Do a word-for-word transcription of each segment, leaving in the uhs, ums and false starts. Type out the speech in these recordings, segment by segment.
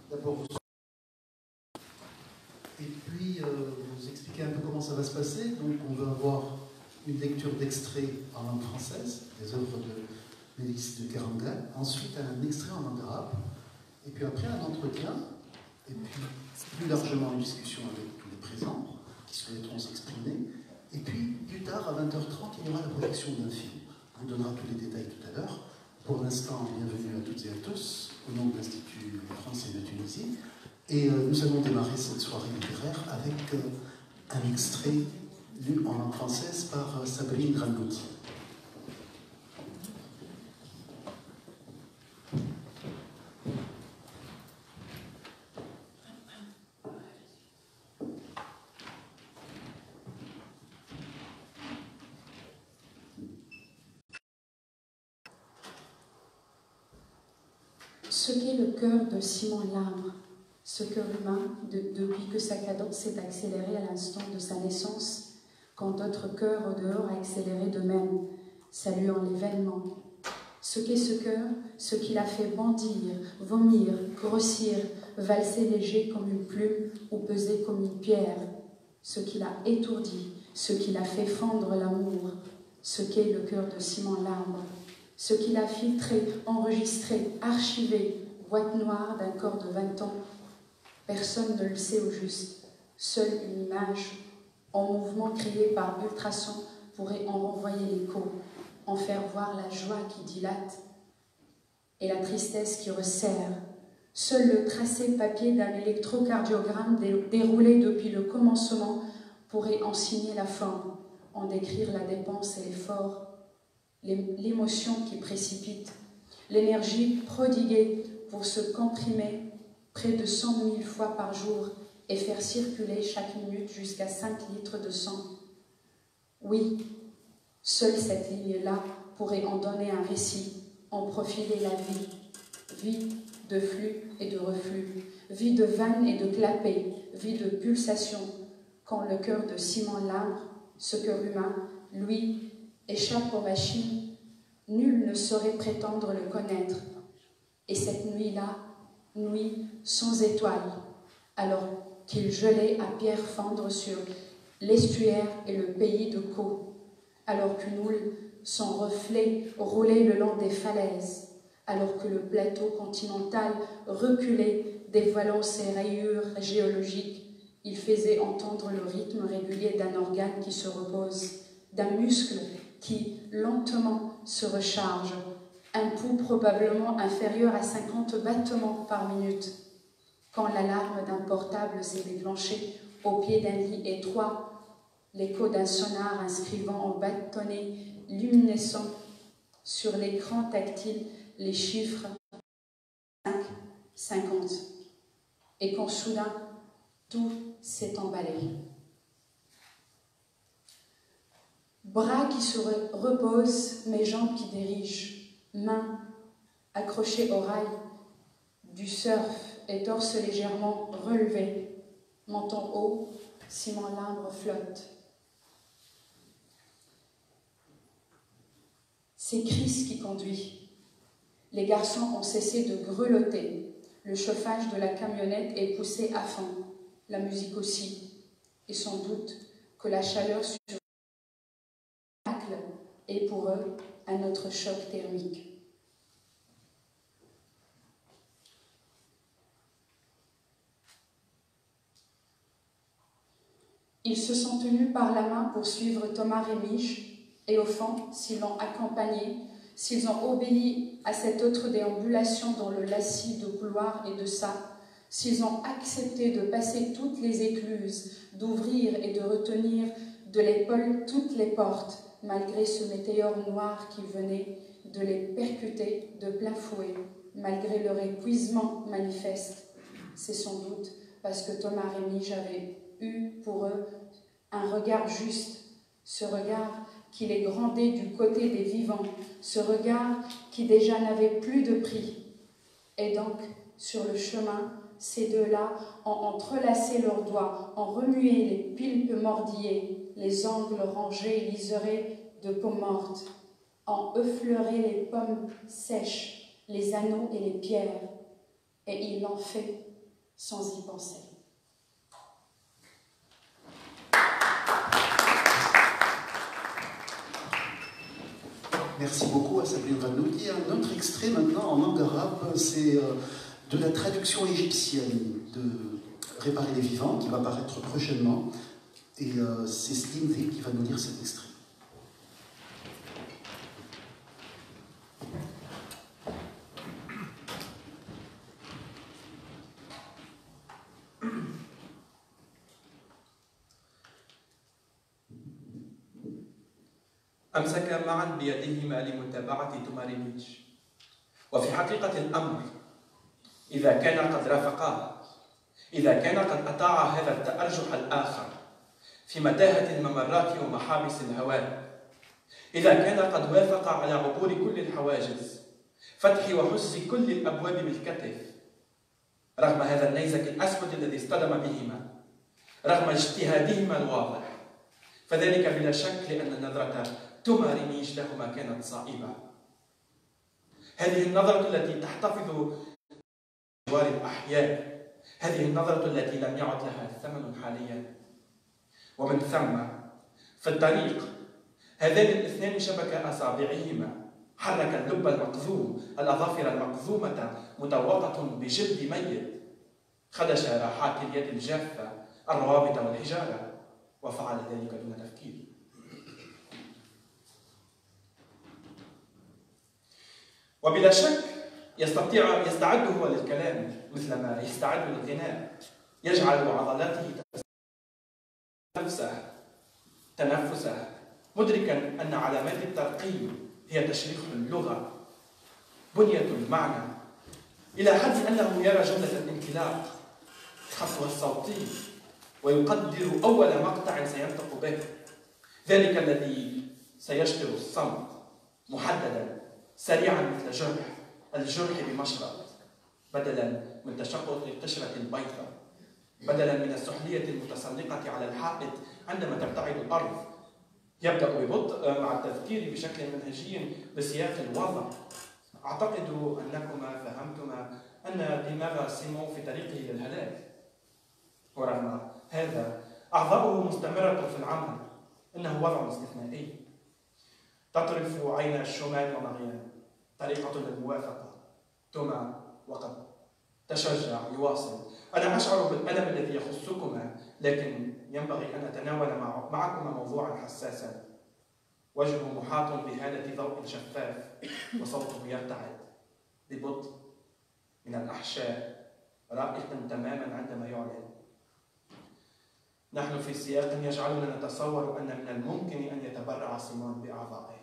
d'abord vous... Et puis, euh, vous expliquer un peu comment ça va se passer. Donc, on va avoir une lecture d'extraits en langue française, des œuvres de Mélisse de Kerangal. Ensuite, un extrait en langue arabe. Et puis après, un entretien. Et puis, plus largement, une discussion avec tous les présents qui souhaiteront s'exprimer. Et puis, plus tard, à vingt heures trente, il y aura la projection d'un film. On vous donnera tous les détails tout à l'heure. Pour l'instant, bienvenue à toutes et à tous, au nom de l'Institut français de Tunisie. Et euh, nous allons démarrer cette soirée littéraire avec euh, un extrait lu en langue française par euh, Sabrine Grangouti. Ce qu'est le cœur de Simon Larbre, ce cœur humain, de, depuis que sa cadence s'est accélérée à l'instant de sa naissance, quand d'autres cœurs au dehors accéléré de même, saluant l'événement. Ce qu'est ce cœur, ce qui l'a fait bondir, vomir, grossir, valser léger comme une plume ou peser comme une pierre, ce qui l'a étourdi, ce qui l'a fait fendre l'amour, ce qu'est le cœur de Simon Larbre. Ce qui l'a filtré, enregistré, archivé, boîte noire d'un corps de vingt ans. Personne ne le sait au juste. Seule une image, en mouvement créé par ultrasons, pourrait en renvoyer l'écho, en faire voir la joie qui dilate et la tristesse qui resserre. Seul le tracé papier d'un électrocardiogramme déroulé depuis le commencement pourrait en signer la forme, en décrire la dépense et l'effort. L'émotion qui précipite, l'énergie prodiguée pour se comprimer près de cent mille fois par jour et faire circuler chaque minute jusqu'à cinq litres de sang. Oui, seule cette ligne-là pourrait en donner un récit, en profiler la vie. Vie de flux et de reflux, vie de vannes et de clapets, vie de pulsations, quand le cœur de Simon Larbre, ce cœur humain, lui, échappe aux machines, nul ne saurait prétendre le connaître. Et cette nuit-là, nuit sans étoiles, alors qu'il gelait à pierre fendre sur l'estuaire et le pays de Caux, alors qu'une houle sans reflet roulait le long des falaises, alors que le plateau continental reculait, dévoilant ses rayures géologiques, il faisait entendre le rythme régulier d'un organe qui se repose, d'un muscle qui, lentement, se recharge, un pouls probablement inférieur à cinquante battements par minute. Quand l'alarme d'un portable s'est déclenchée au pied d'un lit étroit, l'écho d'un sonar inscrivant en bâtonnet luminescent sur l'écran tactile les chiffres cinq, cinquante. Et quand soudain, tout s'est emballé. Bras qui se reposent, mes jambes qui dirigent, mains accrochées au rail du surf et torse légèrement relevé, menton haut, Simon Larbre flotte. C'est Chris qui conduit. Les garçons ont cessé de grelotter. Le chauffage de la camionnette est poussé à fond, la musique aussi, et sans doute que la chaleur sur est pour eux un autre choc thermique. Ils se sont tenus par la main pour suivre Thomas Rémiche, et au fond, s'ils l'ont accompagné, s'ils ont obéi à cette autre déambulation dans le lacis de couloir et de ça, s'ils ont accepté de passer toutes les écluses, d'ouvrir et de retenir de l'épaule toutes les portes, malgré ce météore noir qui venait de les percuter de plein fouet, malgré leur épuisement manifeste. C'est sans doute parce que Thomas Rémiche avait eu pour eux un regard juste, ce regard qui les grandait du côté des vivants, ce regard qui déjà n'avait plus de prix. Et donc, sur le chemin, ces deux-là ont entrelacé leurs doigts, ont remué les pilpes mordillées, les angles rangés liserés de peau morte, ont effleuré les pommes sèches, les anneaux et les pierres. Et ils l'ont fait sans y penser. Merci beaucoup à Sabrine Vannoudi. Un autre extrait maintenant en langue arabe, c'est euh, de la traduction égyptienne de Réparer les vivants, qui va paraître prochainement. Et euh, c'est Slim V qui va nous lire cet extrait. أمسكا معا بيديهما لمتابعة تومارينيتش. وفي حقيقة الأمر إذا كان قد رافقاه، إذا كان قد أطاع هذا التأرجح الآخر في متاهة الممرات ومحابس الهواء، إذا كان قد وافق على عبور كل الحواجز، فتح وحز كل الأبواب بالكتف، رغم هذا النيزك الأسود الذي اصطدم بهما، رغم اجتهادهما الواضح، فذلك بلا شك لأن نظرة تومارينيتش لهما كانت صائبة. هذه النظرة التي تحتفظ بجوار الأحياء، هذه النظرة التي لم يعد لها ثمن حاليا. ومن ثم في الطريق هذان الاثنان شبكا أصابعهما، حرك اللب المقذوم، الأظافر المقذومة متوقة بجلد ميت، خدش راحات اليد الجافة، الروابط والحجارة، وفعل ذلك دون تفكير. وبلا شك يستطيع يستعد هو للكلام مثلما يستعد للغناء، يجعل عضلاته تنفسه تنفسه مدركا أن علامات الترقيم هي تشريح اللغة، بنية المعنى، إلى حد أنه يرى جملة الانطلاق، خطوة الصوتي، ويقدر أول مقطع سينطق به، ذلك الذي سيشطر الصمت محددا سريعا مثل جرح الجرح بمشرط، بدلا من تشقق القشرة البيضاء، بدلا من السحلية المتسلقة على الحائط عندما تبتعد الأرض. يبدأ ببطء مع التذكير بشكل منهجي بسياق الوضع. أعتقد أنكما فهمتما أن دماغ سيمون في طريقه للهلاك، ورغم هذا أعضاؤه مستمرة في العمل. إنه وضع استثنائي. تطرف عين الشومان ومغيان، طريقة للموافقة. توما وقد تشجع يواصل: أنا أشعر بالألم الذي يخصكما، لكن ينبغي أن أتناول معكما موضوعا حساسا. وجهه محاط بهالة ضوء شفاف، وصوته يرتعد ببطء من الأحشاء، رائق تماما عندما يعلن: نحن في سياق يجعلنا نتصور أن من الممكن أن يتبرع سيمون بأعضائه.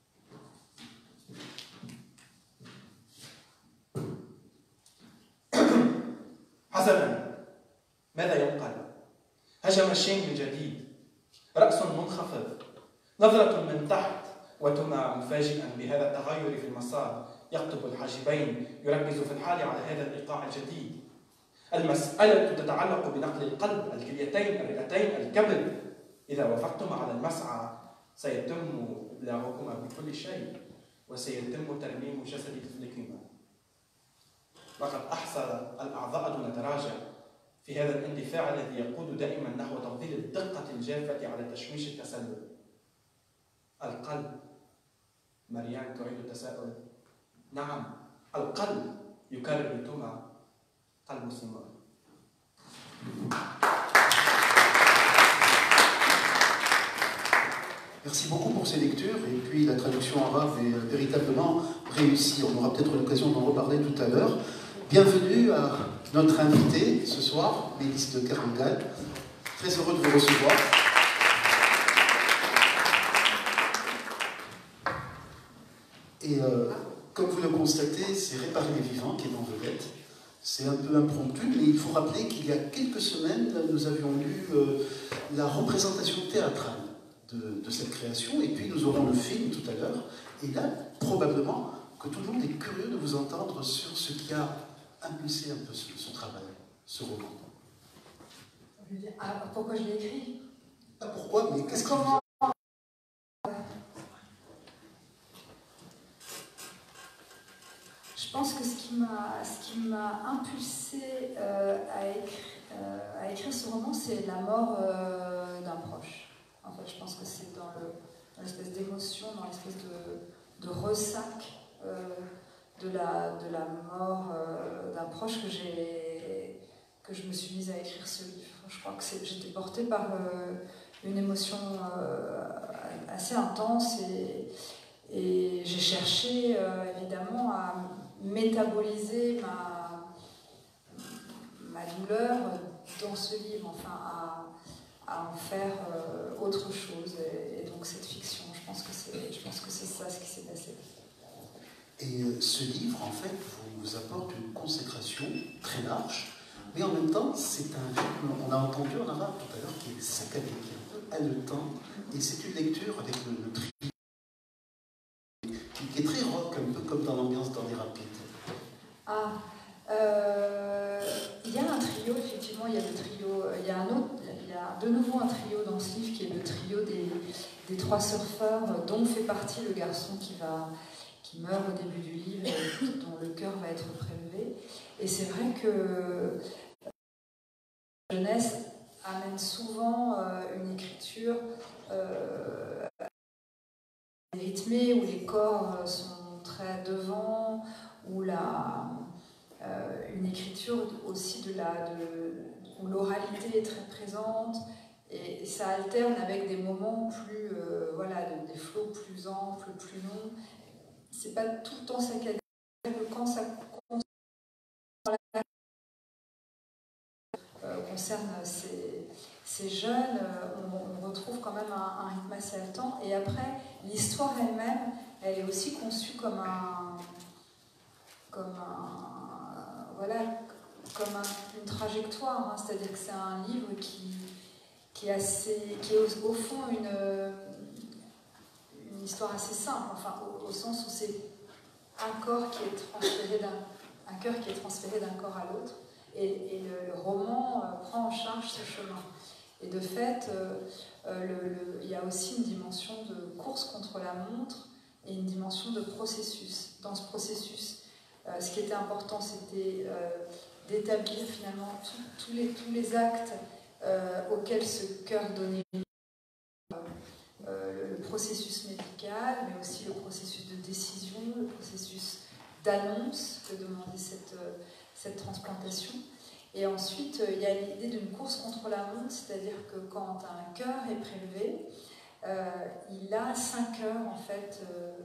حسنا، ماذا ينقل؟ هجم الشين من جديد، رأس منخفض، نظرة من تحت، وتما مفاجئا بهذا التغير في المسار، يقطب الحاجبين، يركز في الحال على هذا الإيقاع الجديد. المسألة تتعلق بنقل القلب، الكليتين، الرئتين، الكبد. إذا وافقتما على المسعى سيتم إبلاغكما بكل شيء، وسيتم ترميم جسد طفلكما. لقد أحصى الأعضاء دون تراجع في هذا الاندفاع الذي يقود دائما نحو تفضيل الدقة الجافة على تشويش التسلل. القلب. مريان تعيد التساؤل. نعم، القلب، يكرر توما. قلب سيمون. Merci beaucoup pour ces lectures, et puis la traduction arabe est véritablement réussie. On aura peut-être l'occasion d'en reparler tout à l'heure. Bienvenue à notre invité ce soir, Mélisse de Kerangal. Très heureux de vous recevoir. Et euh, comme vous le constatez, c'est Réparer les vivants qui est en vedette. C'est un peu impromptu, mais il faut rappeler qu'il y a quelques semaines, nous avions lu euh, la représentation théâtrale de, de cette création, et puis nous aurons le film tout à l'heure. Et là, probablement que tout le monde est curieux de vous entendre sur ce qui a impulsé un peu ce, ce travail, ce roman. Ah, pourquoi je l'ai écrit? Pas pourquoi, mais qu'est-ce qui vous... Je pense que ce qui m'a, ce qui m'a impulsé euh, à, écrire, euh, à écrire ce roman, c'est la mort euh, d'un proche. En fait, je pense que c'est dans l'espèce d'émotion, dans l'espèce de, de ressac euh, de, la, de la mort euh, d'un proche que j'ai que je me suis mise à écrire ce livre. Je crois que j'étais portée par euh, une émotion euh, assez intense et, et j'ai cherché euh, évidemment à métaboliser ma, ma douleur dans ce livre, enfin à, à en faire euh, autre chose. Et, et donc cette fiction, je pense que c'est ça ce qui s'est passé. Et euh, ce livre, en fait, vous apporte une consécration très large. Mais en même temps, c'est un rythme, on a entendu en arabe tout à l'heure, qui est saccadé, qui est un peu haletant, et c'est une lecture avec le, le trio, qui est très rock, un peu comme dans l'ambiance dans les rapides. Ah, euh, il y a un trio, effectivement, il y a le trio, il y a un autre, il y a de nouveau un trio dans ce livre, qui est le trio des, des trois surfeurs, dont fait partie le garçon qui va... qui meurt au début du livre et dont le cœur va être prélevé. Et c'est vrai que la jeunesse amène souvent euh, une écriture euh, rythmée, où les corps sont très devant, où la, euh, une écriture aussi de la, de, où l'oralité est très présente, et, et ça alterne avec des moments plus, euh, voilà, de, des flots plus amples, plus longs. C'est pas tout le temps saccadé, quand ça euh, concerne ces, ces jeunes, on, on retrouve quand même un, un rythme assez haletant. Et après, l'histoire elle-même, elle est aussi conçue comme un, comme un, voilà, comme un, une trajectoire. Hein. C'est-à-dire que c'est un livre qui, qui est assez, qui est au, au fond une, une histoire assez simple. Enfin, au, au sens où c'est un corps qui est transféré d'un, un cœur qui est transféré d'un corps à l'autre, et, et le, le roman euh, prend en charge ce chemin. Et de fait, euh, euh, le, le, il y a aussi une dimension de course contre la montre et une dimension de processus. Dans ce processus, euh, ce qui était important, c'était euh, d'établir finalement tous les, tous les actes euh, auxquels ce cœur donnait vie. Euh, le processus médical, mais aussi le processus de décision, le processus d'annonce que demandait cette, euh, cette transplantation. Et ensuite, euh, il y a l'idée d'une course contre la montre, c'est-à-dire que quand un cœur est prélevé, euh, il a cinq heures en fait euh,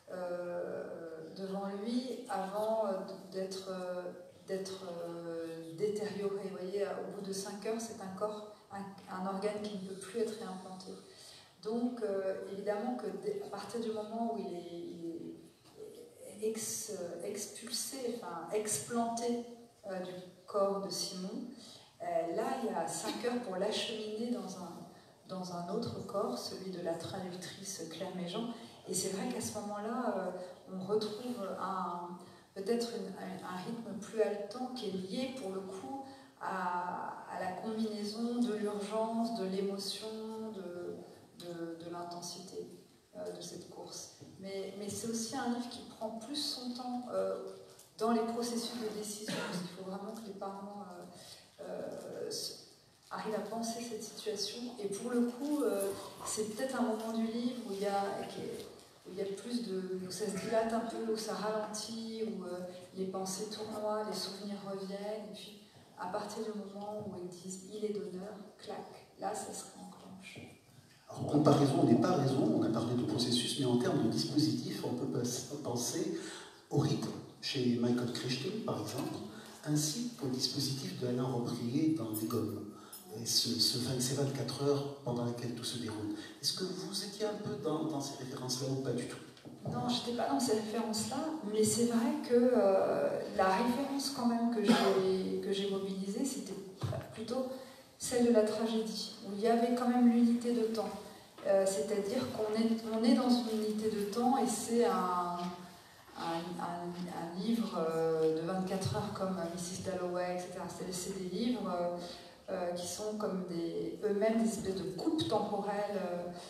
euh, devant lui avant d'être euh, d'être euh, détérioré. Vous voyez, au bout de cinq heures, c'est un corps, un, un organe qui ne peut plus être réimplanté. Donc, euh, évidemment, que à partir du moment où il est, il est ex, expulsé, enfin explanté euh, du corps de Simon, euh, là, il y a cinq heures pour l'acheminer dans un, dans un autre corps, celui de la traductrice Claire Méjean. Et c'est vrai qu'à ce moment-là, euh, on retrouve peut-être un, un rythme plus haletant qui est lié, pour le coup, à, à la combinaison de l'urgence, de l'émotion, de... de, de l'intensité euh, de cette course. Mais, mais c'est aussi un livre qui prend plus son temps euh, dans les processus de décision, parce qu'il faut vraiment que les parents euh, euh, arrivent à penser cette situation. Et pour le coup, euh, c'est peut-être un moment du livre où il y a, où il y a plus de... où ça se dilate un peu, où ça ralentit, où euh, les pensées tournoient, les souvenirs reviennent, et puis à partir du moment où ils disent « il est d'honneur », clac, là ça se réenclenche. Alors, comparaison n'est pas raison, on a parlé de processus, mais en termes de dispositif, on peut penser au rythme chez Michael Crichton, par exemple, ainsi qu'au dispositif de Alain Robbe-Grillet dans Les Gommes, et ce, ce, ces vingt-quatre heures pendant lesquelles tout se déroule. Est-ce que vous étiez un peu dans, dans ces références-là ou pas du tout? Non, je n'étais pas dans ces références-là, mais c'est vrai que euh, la référence quand même que j'ai que j'ai mobilisée, c'était plutôt celle de la tragédie, où il y avait quand même l'unité de temps. Euh, C'est-à-dire qu'on est, on est dans une unité de temps, et c'est un, un, un, un livre euh, de vingt-quatre heures comme Missus Dalloway, et cetera. C'est des livres euh, qui sont comme eux-mêmes des espèces de coupes temporelles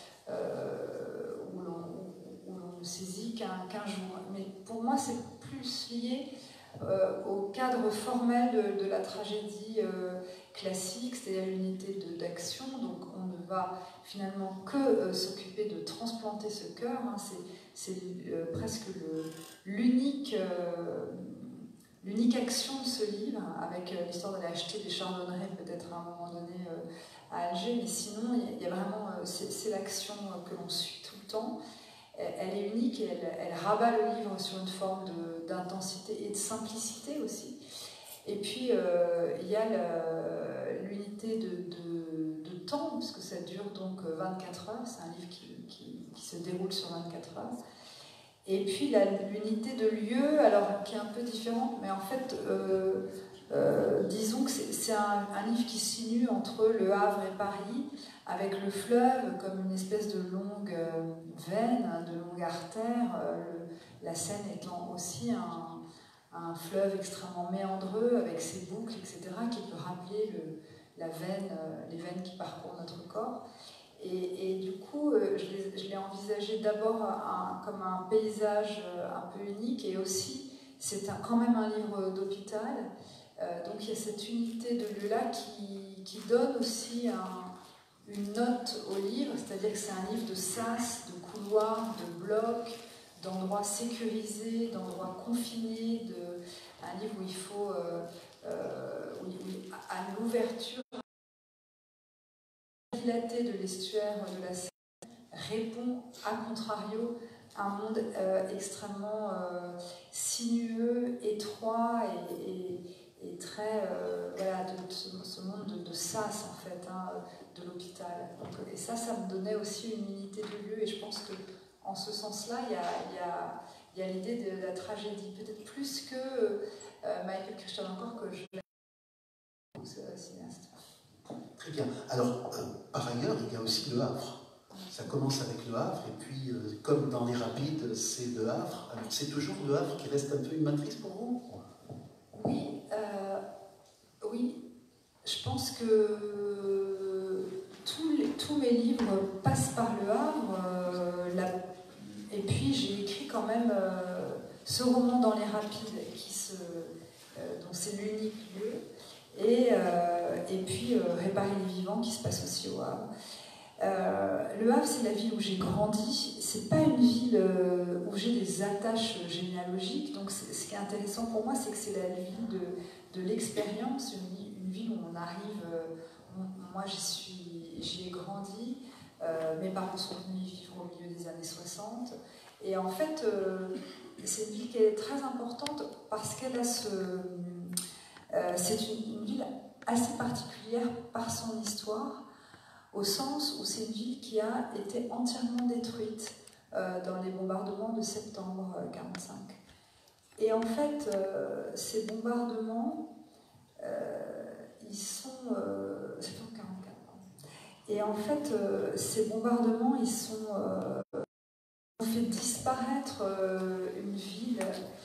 euh, où l'on ne saisit qu'un qu'un jour. Mais pour moi, c'est plus lié euh, au cadre formel de, de la tragédie euh, classique, c'est-à-dire l'unité d'action. Donc on ne va finalement que euh, s'occuper de transplanter ce cœur. Hein. C'est euh, presque l'unique euh, l'unique action de ce livre, avec euh, l'histoire d'aller acheter des chardonnerets peut-être à un moment donné euh, à Alger, mais sinon il y, y a vraiment, euh, c'est l'action que l'on suit tout le temps. Elle est unique et elle, elle rabat le livre sur une forme d'intensité et de simplicité aussi. Et puis, euh, il y a l'unité de, de, de temps, puisque ça dure donc vingt-quatre heures. C'est un livre qui, qui, qui se déroule sur vingt-quatre heures. Et puis, l'unité de lieu, alors qui est un peu différente, mais en fait, euh, euh, disons que c'est un, un livre qui se situe entre Le Havre et Paris, avec le fleuve comme une espèce de longue euh, veine, de longue artère, euh, le, la Seine étant aussi un, un fleuve extrêmement méandreux, avec ses boucles, et cetera, qui peut rappeler le, la veine, euh, les veines qui parcourent notre corps. Et, et du coup, euh, je l'ai envisagé d'abord comme un paysage euh, un peu unique, et aussi, c'est quand même un livre d'hôpital, euh, donc il y a cette unité de lieu-là qui, qui donne aussi un une note au livre, c'est-à-dire que c'est un livre de sas, de couloirs, de blocs, d'endroits sécurisés, d'endroits confinés, de, un livre où il faut, euh, euh, où, où, à l'ouverture, dilatée de l'estuaire de la Seine répond, à contrario, à un monde euh, extrêmement euh, sinueux, étroit et, et, et très, euh, voilà, de, de ce, ce monde de, de sas, en fait, hein, de l'hôpital. Et ça, ça me donnait aussi une unité de lieu, et je pense qu'en ce sens-là, il y a, il y a, il y a l'idée de la tragédie, peut-être plus que euh, Michael Crichton encore, que je l'aime, ce cinéaste. Très bien. Alors, euh, par ailleurs, il y a aussi Le Havre. Ça commence avec Le Havre, et puis, euh, comme dans Les Rapides, c'est Le Havre. C'est toujours Le Havre qui reste un peu une matrice pour vous? Oui, euh, oui. Je pense que tous, les, tous mes livres passent par Le Havre. Euh, la, et puis, j'ai écrit quand même euh, ce roman dans Les Rapides, qui se, euh, donc c'est l'unique lieu. Et, euh, et puis, euh, Réparer les vivants, qui se passe aussi au Havre. Euh, le Havre, c'est la ville où j'ai grandi. C'est pas une ville euh, où j'ai des attaches généalogiques. Donc, ce qui est intéressant pour moi, c'est que c'est la ville de, de l'expérience, une, une ville où on arrive. Euh, on, moi, j'y ai grandi. Euh, mes parents sont venus vivre au milieu des années soixante. Et en fait, euh, c'est une ville qui est très importante parce qu'elle a ce. Euh, c'est une, une ville assez particulière par son histoire, au sens où c'est une ville qui a été entièrement détruite euh, dans les bombardements de septembre mille neuf cent quarante-cinq. Et en fait, euh, ces bombardements, euh, ils sont... Euh, septembre quarante-quatre, pardon. Et en fait, euh, ces bombardements, ils sont... Euh, ont fait disparaître euh, une ville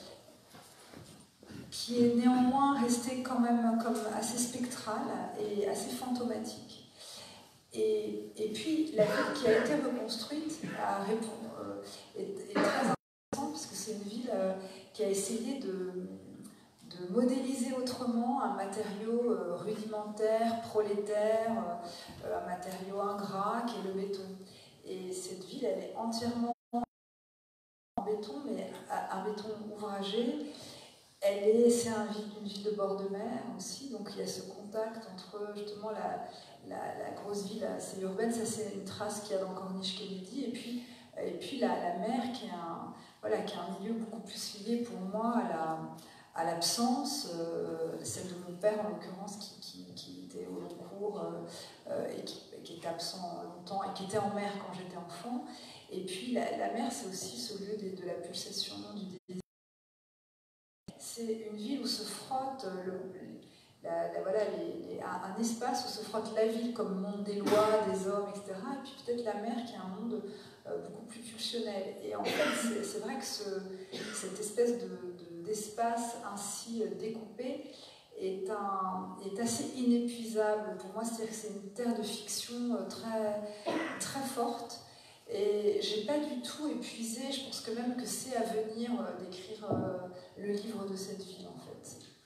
qui est néanmoins restée quand même comme assez spectrale et assez fantomatique. Et, et puis, la ville qui a été reconstruite a répond, euh, est, est très intéressante parce que c'est une ville euh, qui a essayé de, de modéliser autrement un matériau euh, rudimentaire, prolétaire, euh, un matériau ingrat qui est le béton. Et cette ville, elle est entièrement en béton, mais un béton ouvragé. Elle est, c'est un une ville de bord de mer aussi, donc il y a ce contact entre justement la, la, la grosse ville assez urbaine, ça c'est une trace qu'il y a dans Corniche Kennedy, et puis, et puis la, la mer qui est, un, voilà, qui est un milieu beaucoup plus lié pour moi à l'absence, la, euh, celle de mon père en l'occurrence qui, qui, qui était au long cours euh, et qui, qui était absent longtemps et qui était en mer quand j'étais enfant. Et puis la, la mer c'est aussi ce lieu de, de la pulsation, du désir. C'est une ville où se frotte le, la, la, voilà, les, les, un, un espace où se frotte la ville comme monde des lois, des hommes, et cetera. Et puis peut-être la mer qui est un monde euh, beaucoup plus pulsionnel. Et en fait, c'est vrai que ce, cette espèce d'espace de, de, ainsi découpé est, un, est assez inépuisable pour moi. C'est-à-dire que c'est une terre de fiction très, très forte. Et j'ai pas du tout épuisé, je pense que même que c'est à venir euh, d'écrire euh, le livre de cette ville en fait.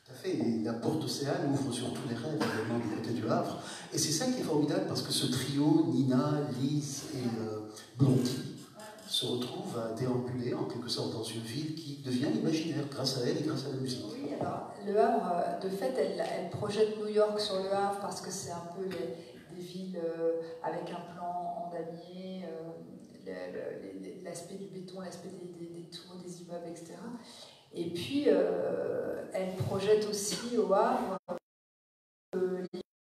Tout à fait, et la porte Océane ouvre surtout les rêves également du côté du Havre. Et c'est ça qui est formidable parce que ce trio, Nina, Lise et euh, Blondie, se retrouvent à déambuler en quelque sorte dans une ville qui devient imaginaire grâce à elle et grâce à la musique. Oui, alors le Havre, de fait, elle, elle projette New York sur le Havre parce que c'est un peu les, des villes euh, avec un plan en damier, euh, l'aspect du béton, l'aspect des, des, des tours, des immeubles, et cetera. Et puis, euh, elle projette aussi au Havre euh,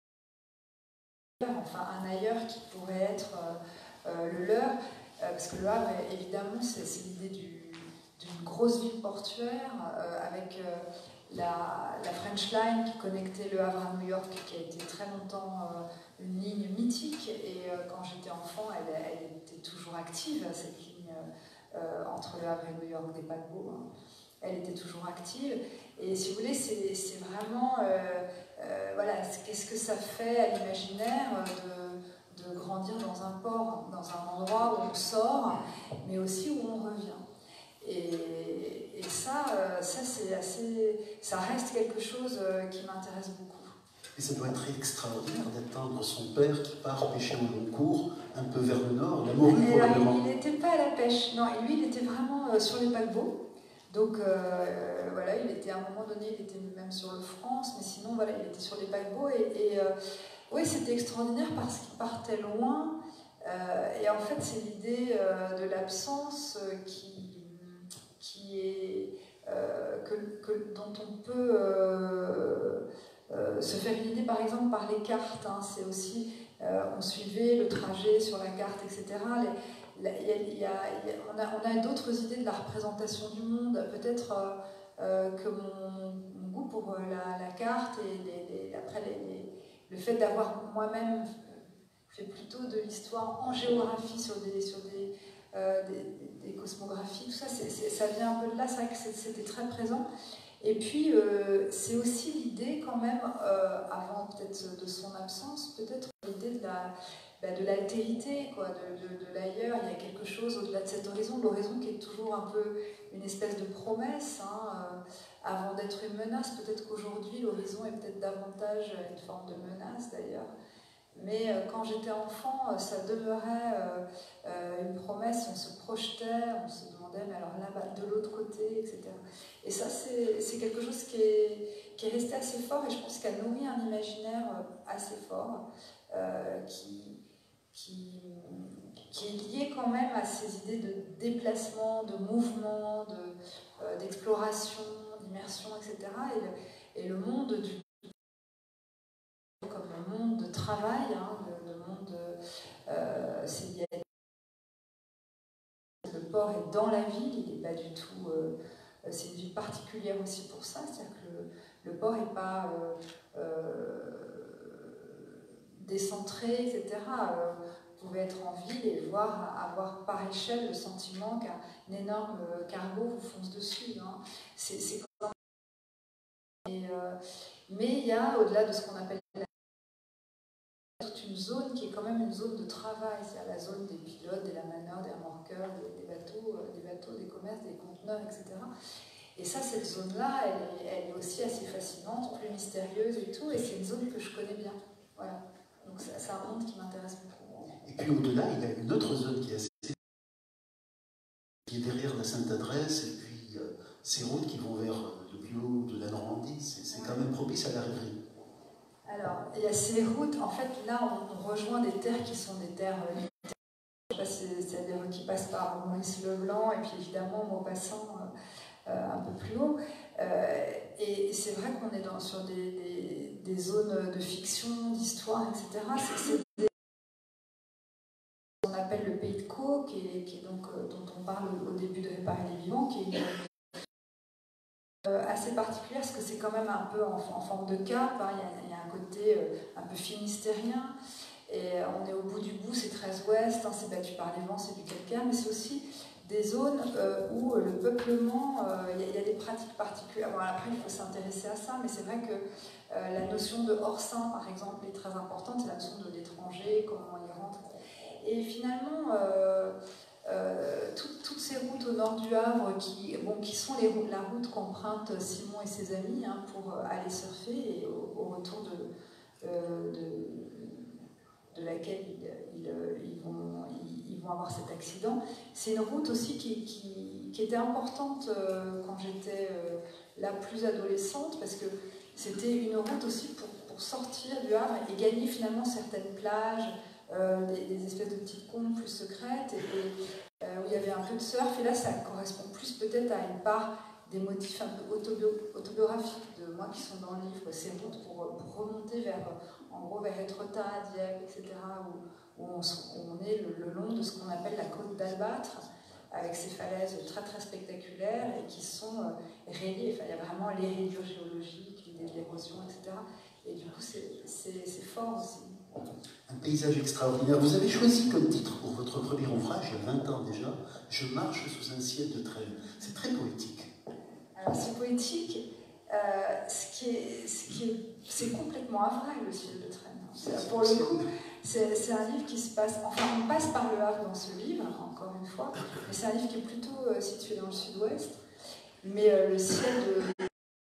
enfin un ailleurs qui pourrait être euh, le leur, euh, parce que le Havre, évidemment, c'est l'idée d'une grosse ville portuaire euh, avec euh, la, la French Line qui connectait le Havre à New York, qui a été très longtemps euh, une ligne mythique, et euh, quand j'étais enfant, elle, elle était toujours active, cette ligne euh, entre le Havre et New York des paquebots. Hein. Elle était toujours active, et si vous voulez, c'est vraiment, euh, euh, voilà, qu'est-ce que ça fait à l'imaginaire de, de grandir dans un port, dans un endroit où on sort, mais aussi où on revient. Et, et ça, ça c'est assez, ça reste quelque chose qui m'intéresse beaucoup. Et ça doit être extraordinaire d'atteindre son père qui part pêcher au long cours, un peu vers le nord, la morue probablement. Il n'était pas à la pêche, non, lui il était vraiment sur les paquebots. Donc euh, voilà, il était à un moment donné, il était même sur le France, mais sinon voilà, il était sur les paquebots. Et, et euh, oui, c'était extraordinaire parce qu'il partait loin. Euh, et en fait, c'est l'idée euh, de l'absence euh, qui, qui est euh, que, que, dont on peut euh, euh, se faire une idée, par exemple, par les cartes. Hein. C'est aussi, euh, on suivait le trajet sur la carte, et cetera. Les, Il y a, il y a, on a, on a d'autres idées de la représentation du monde. Peut-être euh, euh, que mon, mon goût pour la, la carte et les, les, après les, les, le fait d'avoir moi-même fait plutôt de l'histoire en géographie sur des, sur des, euh, des, des cosmographies, tout ça, c'est, c'est, ça vient un peu de là, c'est vrai que c'était très présent. Et puis, euh, c'est aussi l'idée quand même, euh, avant peut-être de son absence, peut-être l'idée de la... de l'altérité, quoi, de, de, de l'ailleurs. Il y a quelque chose au-delà de cet horizon, l'horizon qui est toujours un peu une espèce de promesse, hein, euh, avant d'être une menace. Peut-être qu'aujourd'hui, l'horizon est peut-être davantage une forme de menace, d'ailleurs. Mais euh, quand j'étais enfant, euh, ça demeurait euh, euh, une promesse, on se projetait, on se demandait, mais alors là, bah, de l'autre côté, et cetera. Et ça, c'est quelque chose qui est, qui est resté assez fort, et je pense qu'elle nourrit un imaginaire assez fort, euh, qui... Qui, qui est lié quand même à ces idées de déplacement, de mouvement, d'exploration, de, euh, d'immersion, et cetera. Et le, et le monde du comme le monde de travail, hein, le, le monde, euh, c'est lié à... Le port est dans la ville, il n'est pas du tout... Euh, c'est une ville particulière aussi pour ça, c'est-à-dire que le, le port n'est pas euh, euh, décentré, et cetera. Euh, vous pouvez être en ville et voir, avoir par échelle le sentiment qu'un énorme cargo vous fonce dessus. Hein. C'est quand même... Et, euh, mais il y a, au-delà de ce qu'on appelle la... toute une zone qui est quand même une zone de travail, c'est-à-dire la zone des pilotes, des lamaneurs, des remorqueurs, des, des, bateaux, des bateaux, des commerces, des conteneurs, et cetera. Et ça, cette zone-là, elle, elle est aussi assez fascinante, plus mystérieuse et tout, et c'est une zone que je connais bien. Voilà. Donc c'est un monde qui m'intéresse beaucoup. Et puis au-delà, il y a une autre zone qui est assez... qui est derrière la Sainte-Adresse, et puis euh, ces routes qui vont vers euh, le Bio, de la Normandie, c'est quand même propice à la rêverie. Alors, il y a ces routes, en fait, là, on, on rejoint des terres qui sont des terres... Euh, je ne sais pas si c'est-à-dire qui passent par Maurice Leblanc, et puis évidemment, Maupassant, euh, euh, un peu plus haut. Euh, et c'est vrai qu'on est dans, sur des, des, des zones de fiction, d'histoire, et cetera. C'est des... qu'on appelle le Pays de Caux, qui est, qui est donc, euh, dont on parle au, au début de Réparer les vivants, qui est une, euh, assez particulière, parce que c'est quand même un peu en, en forme de cape, hein. il, y a, il y a un côté euh, un peu finistérien, et on est au bout du bout, c'est très ouest, hein, c'est battu par les vents, c'est du calcaire, mais c'est aussi des zones euh, où le peuplement, euh, il, y a, il y a des pratiques particulières. Bon, après, il faut s'intéresser à ça, mais c'est vrai que euh, la notion de hors-saint, par exemple, est très importante, c'est la notion de l'étranger, comment il rentre. Et finalement, euh, euh, tout, toutes ces routes au nord du Havre qui, bon, qui sont les, la route qu'empruntent Simon et ses amis hein, pour aller surfer et au, au retour de, euh, de, de laquelle ils, ils, ils, vont, ils, ils vont avoir cet accident. C'est une route aussi qui, qui, qui était importante euh, quand j'étais euh, là plus adolescente parce que c'était une route aussi pour, pour sortir du Havre et gagner finalement certaines plages, euh, des, des espèces de petites combles plus secrètes et, et, euh, où il y avait un peu de surf. Et là, ça correspond plus peut-être à une part des motifs un peu autobio autobiographiques de moi qui sont dans le livre. Ces routes pour, pour remonter vers, en gros, vers Étretat, Dieppe, et cetera, où, où, on, où on est le, le long de ce qu'on appelle la côte d'Albâtre, avec ces falaises très très spectaculaires et qui sont euh, rayées. Enfin, il y a vraiment les rayures géologiques, l'idée de l'érosion, et cetera. Et du coup, c'est fort aussi. Un paysage extraordinaire. Vous avez choisi comme titre pour votre premier ouvrage, il y a vingt ans déjà, « Je marche sous un ciel de traîne ». C'est très poétique. Alors, c'est poétique. Euh, ce qui est, ce qui est, c'est complètement vrai, le ciel de traîne. Pour le coup, c'est un livre qui se passe, enfin on passe par le Havre dans ce livre, encore une fois, mais c'est un livre qui est plutôt euh, situé dans le sud-ouest, mais euh, le ciel de,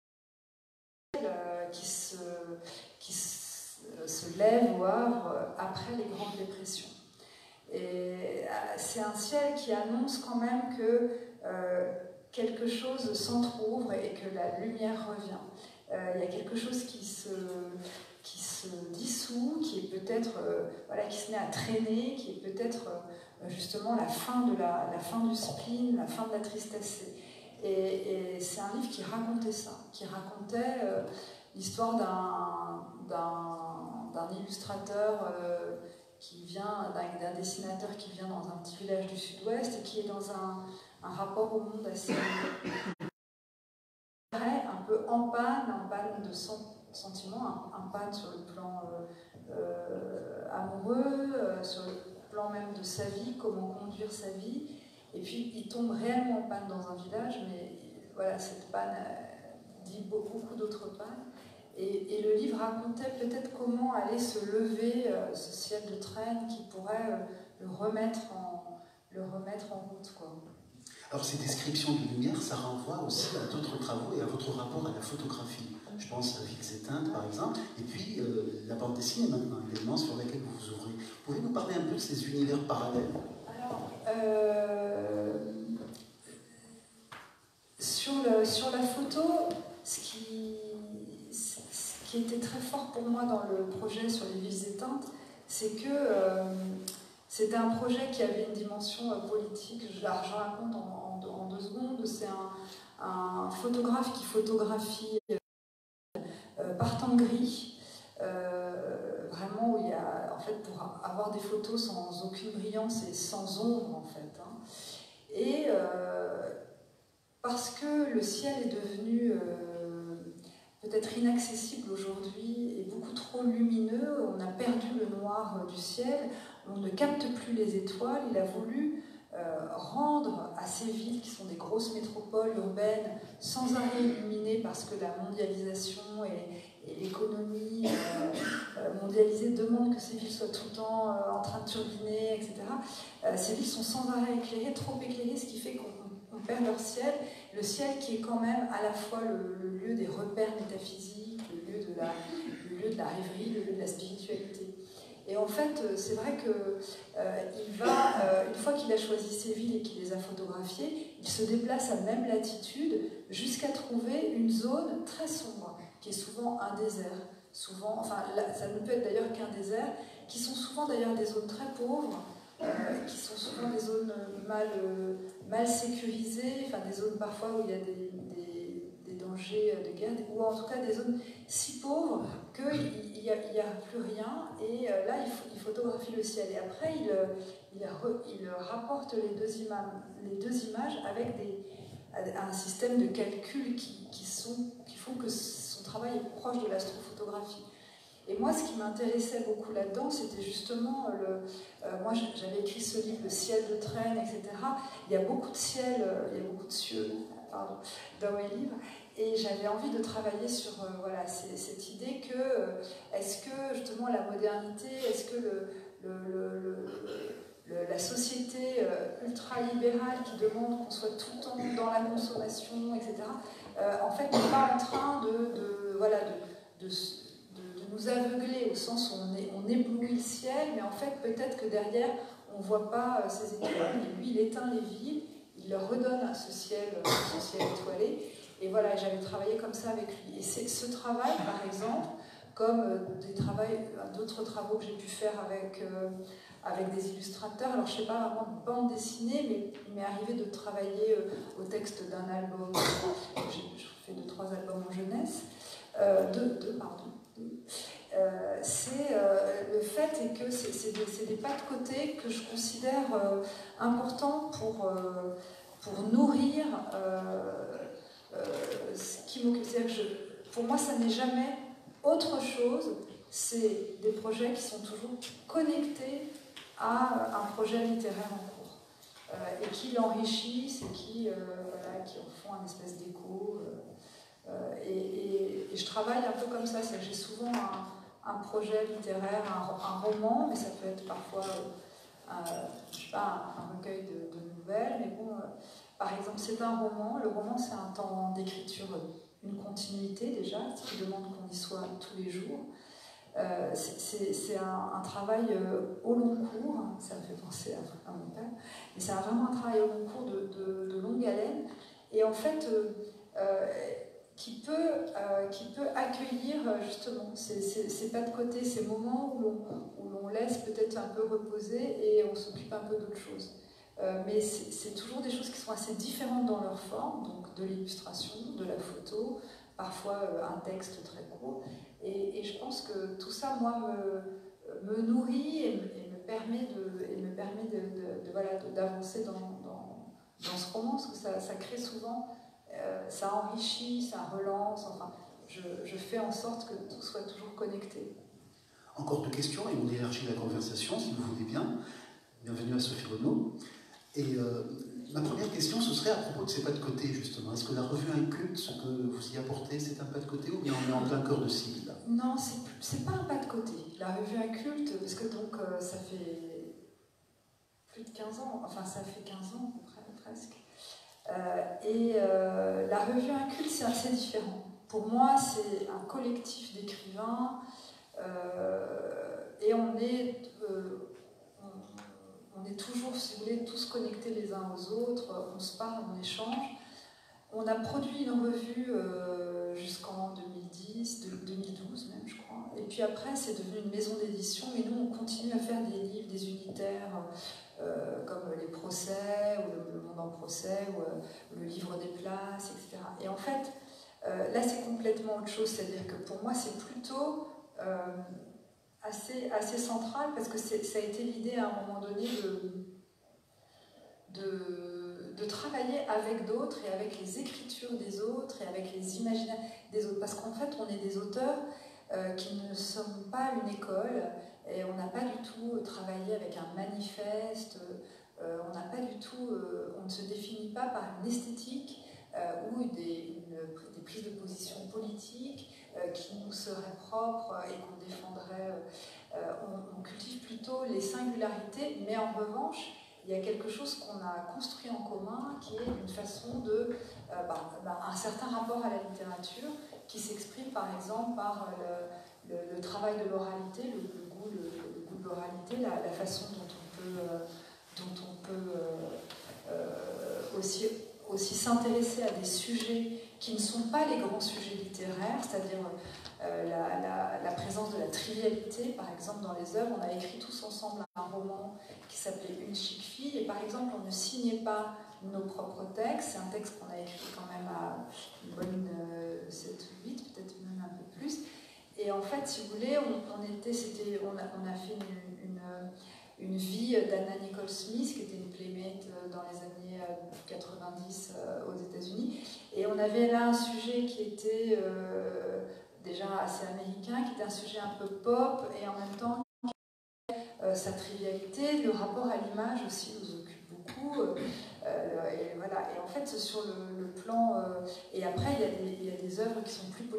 euh, qui, se, qui se, se lève au Havre euh, après les grandes dépressions. Et euh, c'est un ciel qui annonce quand même que euh, quelque chose s'entrouvre et que la lumière revient. Euh, il y a quelque chose qui se, qui se dissout, qui est peut-être, euh, voilà, qui se met à traîner, qui est peut-être euh, justement la fin, de la, la fin du spleen, la fin de la tristesse. Et, et c'est un livre qui racontait ça, qui racontait euh, l'histoire d'un illustrateur euh, qui vient, d'un dessinateur qui vient dans un petit village du sud-ouest et qui est dans un, un rapport au monde assez un peu en panne, en panne de sentiments, en panne sur le plan euh, euh, amoureux, euh, sur le plan même de sa vie, comment conduire sa vie. Et puis il tombe réellement en panne dans un village, mais voilà, cette panne euh, dit beaucoup, beaucoup d'autres pannes. Et, et le livre racontait peut-être comment allait se lever euh, ce ciel de traîne qui pourrait euh, le, remettre en, le remettre en route, quoi. Alors ces descriptions de lumière, ça renvoie aussi à d'autres travaux et à votre rapport à la photographie. Je pense à Vix éteinte par exemple, et puis euh, la bande dessinée maintenant également sur laquelle vous vous ouvrez. Vous pouvez nous parler un peu de ces univers parallèles? Alors, euh, sur, le, sur la photo, ce qui, ce qui était très fort pour moi dans le projet sur les vives éteintes, c'est que euh, c'était un projet qui avait une dimension euh, politique. Je la raconte en, en, en deux secondes. C'est un, un photographe qui photographie euh, par temps gris, euh, vraiment où il y a, en fait, pour avoir des photos sans aucune brillance et sans ombre, en fait. Hein. Et euh, parce que le ciel est devenu euh, peut-être inaccessible aujourd'hui et beaucoup trop lumineux, on a perdu le noir du ciel, on ne capte plus les étoiles, il a voulu euh, rendre à ces villes qui sont des grosses métropoles urbaines sans arrêt illuminées parce que la mondialisation et, et l'économie euh, mondialisée demandent que ces villes soient tout le temps euh, en train de turbiner, et cetera. Euh, ces villes sont sans arrêt éclairées, trop éclairées, ce qui fait qu'on perd leur ciel, le ciel qui est quand même à la fois le, le lieu des repères métaphysiques, le lieu de la, le lieu de la rêverie, le lieu de la spiritualité. Et en fait, c'est vrai qu'il euh, va, euh, une fois qu'il a choisi ces villes et qu'il les a photographiées, il se déplace à même latitude jusqu'à trouver une zone très sombre, qui est souvent un désert. Souvent, enfin, là, ça ne peut être d'ailleurs qu'un désert, qui sont souvent d'ailleurs des zones très pauvres, euh, qui sont souvent des zones mal, euh, mal sécurisées, enfin des zones parfois où il y a des, des, des dangers de guerre, ou en tout cas des zones si pauvres qu'il n'y a, il y a plus rien, et euh, là il, il photographie le ciel. Et après il, il, re, il rapporte les deux, images, les deux images avec des, un système de calcul qui, qui, sont, qui font que son travail est proche de l'astrophotographie. Et moi, ce qui m'intéressait beaucoup là-dedans, c'était justement, le, euh, moi j'avais écrit ce livre, Le ciel de traîne, et cetera. Il y a beaucoup de ciel, euh, il y a beaucoup de cieux, pardon, dans mes livres. Et j'avais envie de travailler sur euh, voilà, cette idée que, euh, est-ce que justement la modernité, est-ce que le, le, le, le, le, la société euh, ultra-libérale qui demande qu'on soit tout le temps dans la consommation, et cetera, euh, en fait, n'est pas en train de, de, voilà, de, de, de, de nous aveugler au sens où on, est, on éblouit le ciel, mais en fait, peut-être que derrière, on ne voit pas euh, ces étoiles, et lui, il éteint les villes, il leur redonne ce ciel, euh, ce ciel étoilé. Et voilà, j'avais travaillé comme ça avec lui. Et c'est ce travail, par exemple, comme euh, des d'autres travaux que j'ai pu faire avec, euh, avec des illustrateurs. Alors, je ne sais pas vraiment de bande dessinée, mais il m'est arrivé de travailler euh, au texte d'un album. J'ai fait deux, trois albums en jeunesse. Euh, deux, deux, pardon. Euh, c'est euh, le fait est que c'est des, des pas de côté que je considère euh, importants pour, euh, pour nourrir euh, euh, ce qui m'occupe. Pour moi, ça n'est jamais autre chose, c'est des projets qui sont toujours connectés à un projet littéraire en cours euh, et qui l'enrichissent et qui, euh, voilà, qui en font un espèce d'écho. Euh, euh, et, et, et je travaille un peu comme ça, c'est que j'ai souvent un, un projet littéraire, un, un roman, mais ça peut être parfois euh, un, je sais pas, un, un recueil de, de nouvelles. Mais bon, euh, par exemple, c'est un roman. Le roman, c'est un temps d'écriture, une continuité déjà, ce qui demande qu'on y soit tous les jours. Euh, c'est un, un travail euh, au long cours, ça me fait penser à, à mon père, mais c'est vraiment un travail au long cours de, de, de longue haleine, et en fait, euh, euh, qui, peut, euh, qui peut accueillir justement ces, ces, ces pas de côté, ces moments où l'on laisse peut-être un peu reposer et on s'occupe un peu d'autre chose. Euh, mais c'est toujours des choses qui sont assez différentes dans leur forme, donc de l'illustration, de la photo, parfois euh, un texte très court. Et, et je pense que tout ça, moi, me, me nourrit et me, et me permet de, et me permet de, de, de, voilà, d'avancer dans, dans, dans ce roman, parce que ça, ça crée souvent, euh, ça enrichit, ça relance, enfin, je, je fais en sorte que tout soit toujours connecté. Encore deux questions, et on élargit la conversation, si vous voulez bien. Bienvenue à Sophie Renaud. Et euh, ma première question, ce serait à propos de ces pas de côté, justement. Est-ce que la revue Inculte, ce que vous y apportez, c'est un pas de côté ou bien on est en plein cœur de cible là? Non, c'est pas un pas de côté. La revue Inculte, parce que donc euh, ça fait plus de quinze ans, enfin ça fait quinze ans à peu près, presque. Euh, et euh, la revue Inculte, c'est assez différent. Pour moi, c'est un collectif d'écrivains euh, et on est... Euh, On est toujours, si vous voulez, tous connectés les uns aux autres, on se parle, on échange. On a produit une revue euh, jusqu'en deux mille dix, deux mille douze même, je crois. Et puis après, c'est devenu une maison d'édition, et nous, on continue à faire des livres, des unitaires, euh, comme Les Procès, ou Le Monde en Procès, ou euh, Le Livre des Places, et cetera. Et en fait, euh, là, c'est complètement autre chose. C'est-à-dire que pour moi, c'est plutôt... Euh, Assez, assez central, parce que ça a été l'idée à un moment donné de, de, de travailler avec d'autres et avec les écritures des autres et avec les imaginaires des autres, parce qu'en fait on est des auteurs euh, qui ne sommes pas une école et on n'a pas du tout travaillé avec un manifeste, euh, on n'a pas du tout, euh, on ne se définit pas par une esthétique euh, ou des, une, des prises de position politiques euh, qui nous seraient propres et qu'on défendrait. Euh, on, on cultive plutôt les singularités, mais en revanche, il y a quelque chose qu'on a construit en commun qui est une façon de... Euh, bah, bah, un certain rapport à la littérature qui s'exprime par exemple par le, le, le travail de l'oralité, le, le, goût, le, le goût de l'oralité, la, la façon dont on peut, euh, dont on peut euh, euh, aussi... aussi s'intéresser à des sujets qui ne sont pas les grands sujets littéraires, c'est-à-dire euh, la, la, la présence de la trivialité, par exemple, dans les œuvres. On a écrit tous ensemble un roman qui s'appelait Une chic fille, et par exemple, on ne signait pas nos propres textes. C'est un texte qu'on a écrit quand même à une bonne euh, sept ou huit, peut-être même un peu plus. Et en fait, si vous voulez, on, on, était, c'était, on, a, on a fait une... une une vie d'Anna Nicole Smith, qui était une playmate dans les années quatre-vingt-dix aux États-Unis. Et on avait là un sujet qui était euh, déjà assez américain, qui était un sujet un peu pop, et en même temps, euh, sa trivialité, le rapport à l'image aussi nous occupe beaucoup. Euh, et, voilà. Et en fait, sur le, le plan... Euh, et après, il y, a des, il y a des œuvres qui sont plus politiques.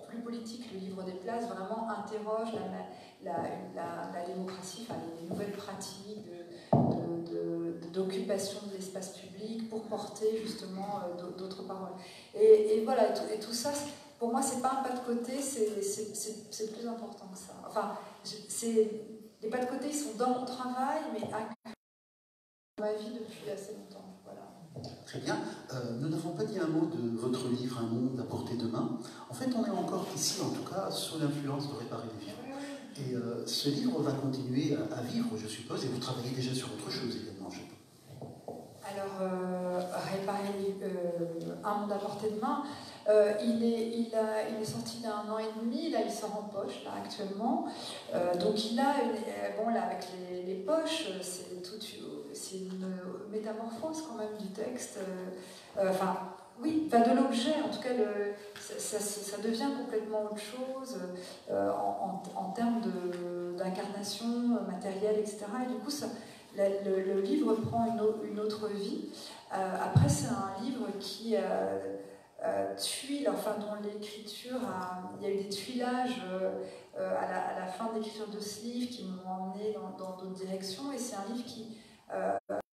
plus politique, le livre des places, vraiment interroge la, la, la, la démocratie, enfin, les nouvelles pratiques d'occupation de, de, de, de l'espace public pour porter justement euh, d'autres paroles. Et, et voilà, et tout, et tout ça, pour moi, c'est pas un pas de côté, c'est plus important que ça. Enfin, les pas de côté, ils sont dans mon travail, mais à ma vie depuis assez longtemps. Voilà. Très bien. Euh, nous n'avons pas dit un mot de votre livre, Un monde à portée de main. En fait, on est encore ici, en tout cas, sous l'influence de Réparer les vivants. Et euh, ce livre va continuer à, à vivre, je suppose, et vous travaillez déjà sur autre chose également, je pense. Alors, euh, Réparer euh, Un monde à portée de main, euh, il, est, il, a, il est sorti il y a un an et demi, là il sort en poche, là actuellement. Euh, donc il a, une, bon là avec les, les poches, c'est toute c'est une métamorphose quand même du texte. Euh, enfin, oui, enfin de l'objet, en tout cas, le, ça, ça, ça devient complètement autre chose euh, en, en, en termes d'incarnation matérielle, et cetera. Et du coup, ça, la, le, le livre prend une, une autre vie. Euh, après, c'est un livre qui euh, euh, tuile, enfin, dont l'écriture a. Il y a eu des tuilages euh, à, la, à la fin de l'écriture de ce livre qui m'ont emmené dans d'autres directions. Et c'est un livre qui. Euh,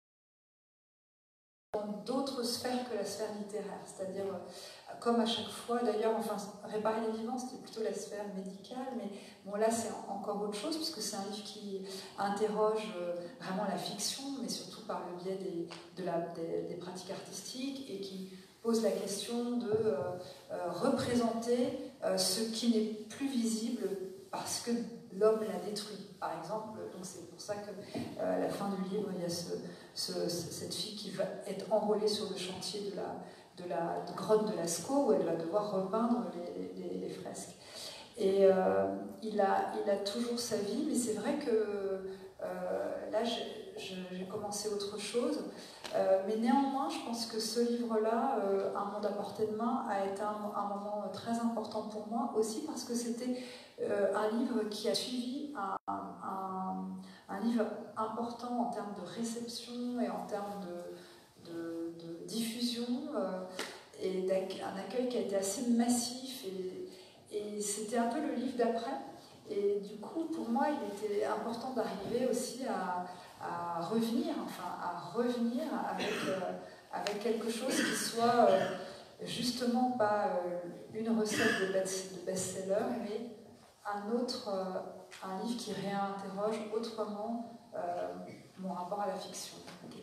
dans d'autres sphères que la sphère littéraire, c'est-à-dire, euh, comme à chaque fois, d'ailleurs, enfin, Réparer les vivants, c'était plutôt la sphère médicale, mais bon, là, c'est encore autre chose, puisque c'est un livre qui interroge euh, vraiment la fiction, mais surtout par le biais des, de la, des, des pratiques artistiques, et qui pose la question de euh, euh, représenter euh, ce qui n'est plus visible parce que l'homme l'a détruit, par exemple. Donc c'est pour ça qu'à euh, la fin du livre, il y a ce, ce, cette fille qui va être enrôlée sur le chantier de la, de la de grotte de Lascaux, où elle va devoir repeindre les, les, les fresques. Et euh, il, a, il a toujours sa vie, mais c'est vrai que euh, là, j'ai commencé autre chose. Euh, mais néanmoins, je pense que ce livre-là, euh, Un monde à portée de main, a été un, un moment très important pour moi, aussi parce que c'était euh, un livre qui a suivi un, un, un livre important en termes de réception et en termes de, de, de diffusion, euh, et un accueil qui a été assez massif, et, et c'était un peu le livre d'après. Et du coup, pour moi, il était important d'arriver aussi à, à revenir, enfin, à revenir avec, euh, avec quelque chose qui soit euh, justement pas euh, une recette de best-seller, mais un autre, euh, un livre qui réinterroge autrement euh, mon rapport à la fiction.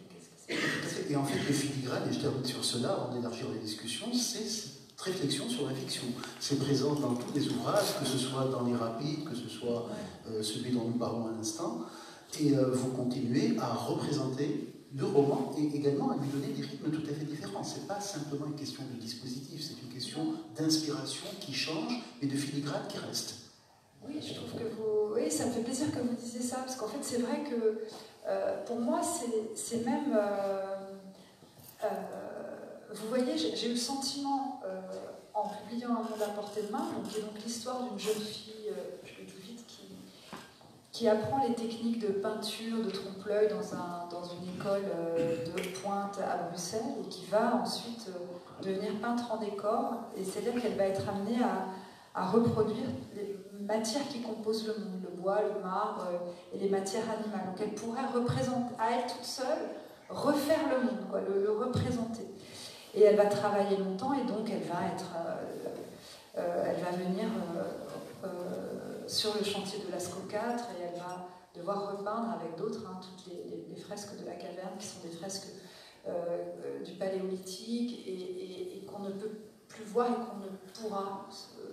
Et en fait, le filigrane, et je termine sur cela avant d'élargir les discussions, c'est cette réflexion sur la fiction. C'est présent dans tous les ouvrages, que ce soit dans les rapides, que ce soit euh, celui dont nous parlons à l'instant, et euh, vous continuez à représenter le roman et également à lui donner des rythmes tout à fait différents. Ce n'est pas simplement une question de dispositif, c'est une question d'inspiration qui change et de filigrane qui reste. Oui, je trouve que vous... Oui, ça me fait plaisir que vous disiez ça, parce qu'en fait, c'est vrai que euh, pour moi, c'est même... Euh, euh, vous voyez, j'ai eu le sentiment, euh, en publiant Un monde à portée de main, donc, qui est donc l'histoire d'une jeune fille, euh, je le dis vite, qui, qui apprend les techniques de peinture, de trompe-l'œil dans, un, dans une école euh, de pointe à Bruxelles, et qui va ensuite euh, devenir peintre en décor, et c'est-à-dire qu'elle va être amenée à, à reproduire les matières qui composent le monde, le bois, le marbre euh, et les matières animales. Donc elle pourrait représenter, à elle toute seule, refaire le monde, quoi, le, le représenter. Et elle va travailler longtemps, et donc elle va être, euh, euh, elle va venir euh, euh, sur le chantier de Lascaux quatre, et elle va devoir repeindre avec d'autres hein, toutes les, les, les fresques de la caverne, qui sont des fresques euh, euh, du paléolithique, et, et, et qu'on ne peut plus voir et qu'on ne pourra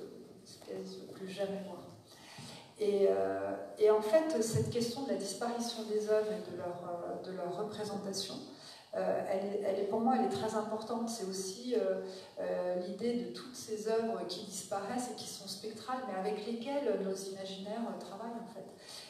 euh, plus jamais voir. Et, euh, et en fait, cette question de la disparition des œuvres et de leur, euh, de leur représentation, euh, elle, est, elle est, pour moi, elle est très importante. C'est aussi euh, euh, l'idée de toutes ces œuvres qui disparaissent et qui sont spectrales, mais avec lesquelles nos imaginaires travaillent, en fait.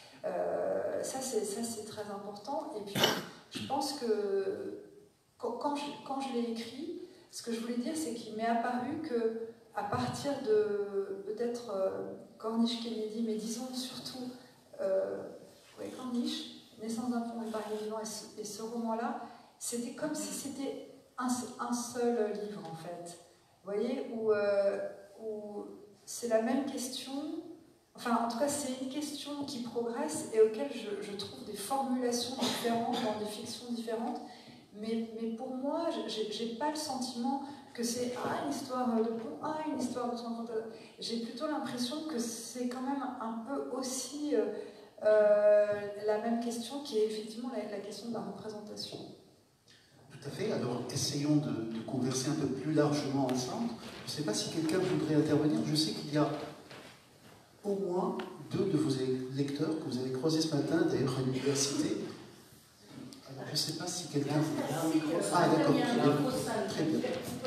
Euh, ça, c'est très important. Et puis, je pense que quand, quand je, quand je l'ai écrit, ce que je voulais dire, c'est qu'il m'est apparu que, à partir de peut-être euh, Corniche-Kennedy, mais disons surtout euh, ouais, Corniche, Naissance d'un pont Réparer les vivants, et ce, et ce roman-là, c'était comme si c'était un, un seul livre, en fait. Vous voyez, où, euh, où c'est la même question, enfin en tout cas c'est une question qui progresse et auquel je, je trouve des formulations différentes dans des fictions différentes, mais, mais pour moi, j'ai pas le sentiment que c'est ah, une histoire de pont, ah, une histoire de cinquante. J'ai plutôt l'impression que c'est quand même un peu aussi euh, euh, la même question qui est effectivement la, la question de la représentation. Tout à fait, alors essayons de, de converser un peu plus largement ensemble. Je ne sais pas si quelqu'un voudrait intervenir, je sais qu'il y a au moins deux de vos lecteurs que vous avez croisés ce matin, d'ailleurs à l'université. Alors je ne sais pas si quelqu'un... Ah d'accord, très bien. Très bien.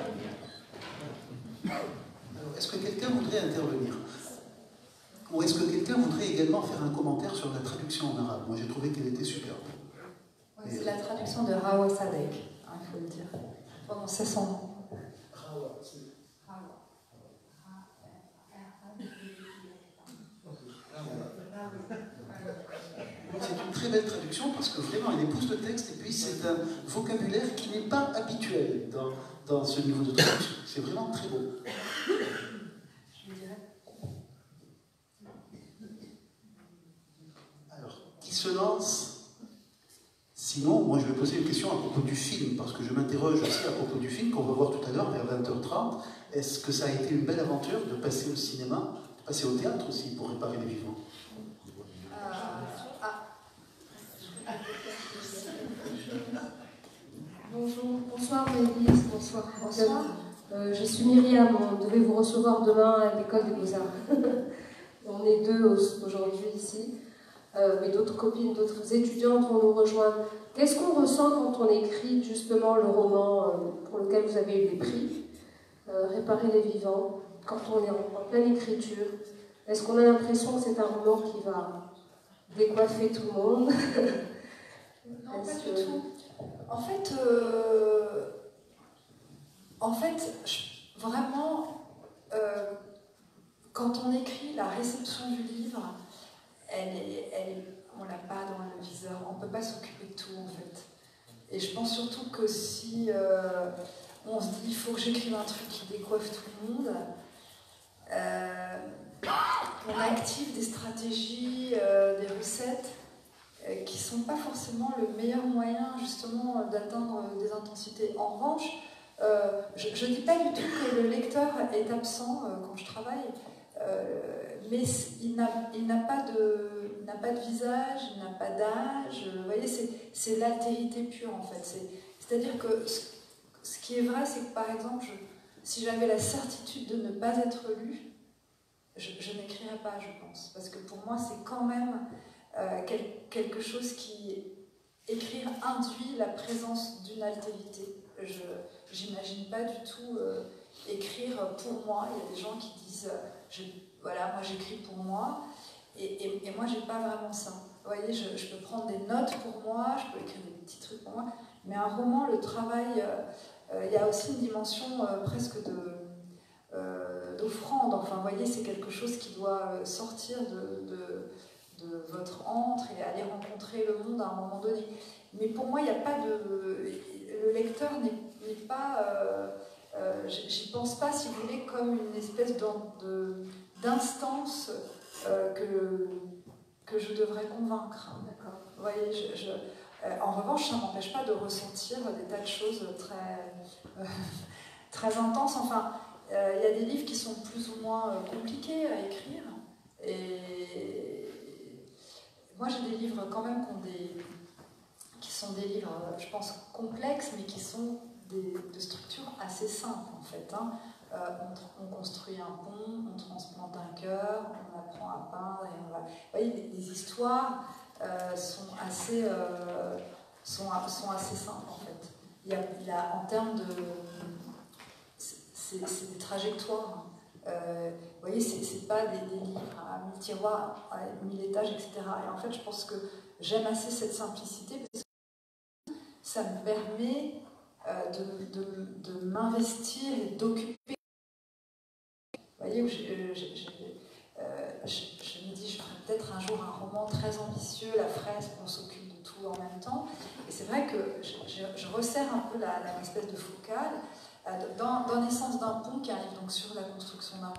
Alors est-ce que quelqu'un voudrait intervenir? Ou est-ce que quelqu'un voudrait également faire un commentaire sur la traduction en arabe? Moi j'ai trouvé qu'elle était superbe. Ouais, c'est la traduction de Rawa Sadek, hein, il faut le dire. Pendant six cents ans. Rawa, c'est... C'est une très belle traduction parce que vraiment elle épouse le texte et puis c'est un vocabulaire qui n'est pas habituel dans, dans ce niveau de traduction. C'est vraiment très beau. Je dirais. Alors, qui se lance? Sinon, moi je vais poser une question à propos du film parce que je m'interroge aussi à propos du film qu'on va voir tout à l'heure vers vingt heures trente. Est-ce que ça a été une belle aventure de passer au cinéma, de passer au théâtre aussi pour réparer les vivants? Bonjour, bonsoir Mélisse, bonsoir. Bonsoir. Euh, je suis Myriam, on devait vous recevoir demain à l'école des Beaux-Arts. On est deux aujourd'hui ici, euh, mais d'autres copines, d'autres étudiantes vont nous rejoindre. Qu'est-ce qu'on ressent quand on écrit justement le roman euh, pour lequel vous avez eu des prix, euh, Réparer les vivants, quand on est en, en pleine écriture? Est-ce qu'on a l'impression que c'est un roman qui va décoiffer tout le monde? Non, pas du tout. En fait, euh, en fait, je, vraiment, euh, quand on écrit la réception du livre, elle est, elle, on l'a pas dans le viseur, on peut pas s'occuper de tout en fait. Et je pense surtout que si euh, on se dit il faut que j'écrive un truc qui décoiffe tout le monde, euh, on active des stratégies, euh, des recettes qui ne sont pas forcément le meilleur moyen justement d'atteindre des intensités. En revanche, euh, je ne dis pas du tout que le lecteur est absent euh, quand je travaille, euh, mais il n'a pas, pas de visage, il n'a pas d'âge, vous voyez, c'est l'altérité pure en fait. C'est-à-dire que ce, ce qui est vrai, c'est que par exemple, je, si j'avais la certitude de ne pas être lu, je, je n'écrirais pas, je pense, parce que pour moi, c'est quand même Euh, quel, quelque chose qui, écrire, induit la présence d'une altérité. Je n'imagine pas du tout euh, écrire pour moi. Il y a des gens qui disent, euh, je, voilà, moi j'écris pour moi, et, et, et moi j'ai pas vraiment ça. Vous voyez, je, je peux prendre des notes pour moi, je peux écrire des petits trucs pour moi, mais un roman, le travail, euh, euh, il y a aussi une dimension euh, presque de... Euh, d'offrande. Enfin, vous voyez, c'est quelque chose qui doit sortir de... de de votre antre et aller rencontrer le monde à un moment donné. Mais pour moi, il n'y a pas de... Le lecteur n'est pas... Euh, euh, J'y pense pas, si vous voulez, comme une espèce d'instance euh, que, que je devrais convaincre. D'accord. Vous voyez, je, je, euh, en revanche, ça ne m'empêche pas de ressentir des tas de choses très, euh, très intenses. Enfin, euh, il y a des livres qui sont plus ou moins compliqués à écrire. Et... Moi, j'ai des livres quand même qui, ont des, qui sont des livres, je pense, complexes, mais qui sont des, de structure assez simple, en fait. Hein. Euh, on, on construit un pont, on transplante un cœur, on apprend à peindre, et on va... Vous voyez, les, les histoires euh, sont, assez, euh, sont, sont assez simples, en fait. Il y a, il y a en termes de... C'est des trajectoires. Hein. Euh, vous voyez, c'est pas des, des livres à mille tiroirs, à mille étages, et cetera. Et en fait, je pense que j'aime assez cette simplicité parce que ça me permet euh, de, de, de m'investir et d'occuper. Vous voyez, je, je, je, euh, je, je me dis, je ferai peut-être un jour un roman très ambitieux, la fraise, qu'on s'occupe de tout en même temps. Et c'est vrai que je, je, je resserre un peu la, la espèce de focale. Dans, dans Naissance d'un pont, qui arrive donc sur la construction d'un pont,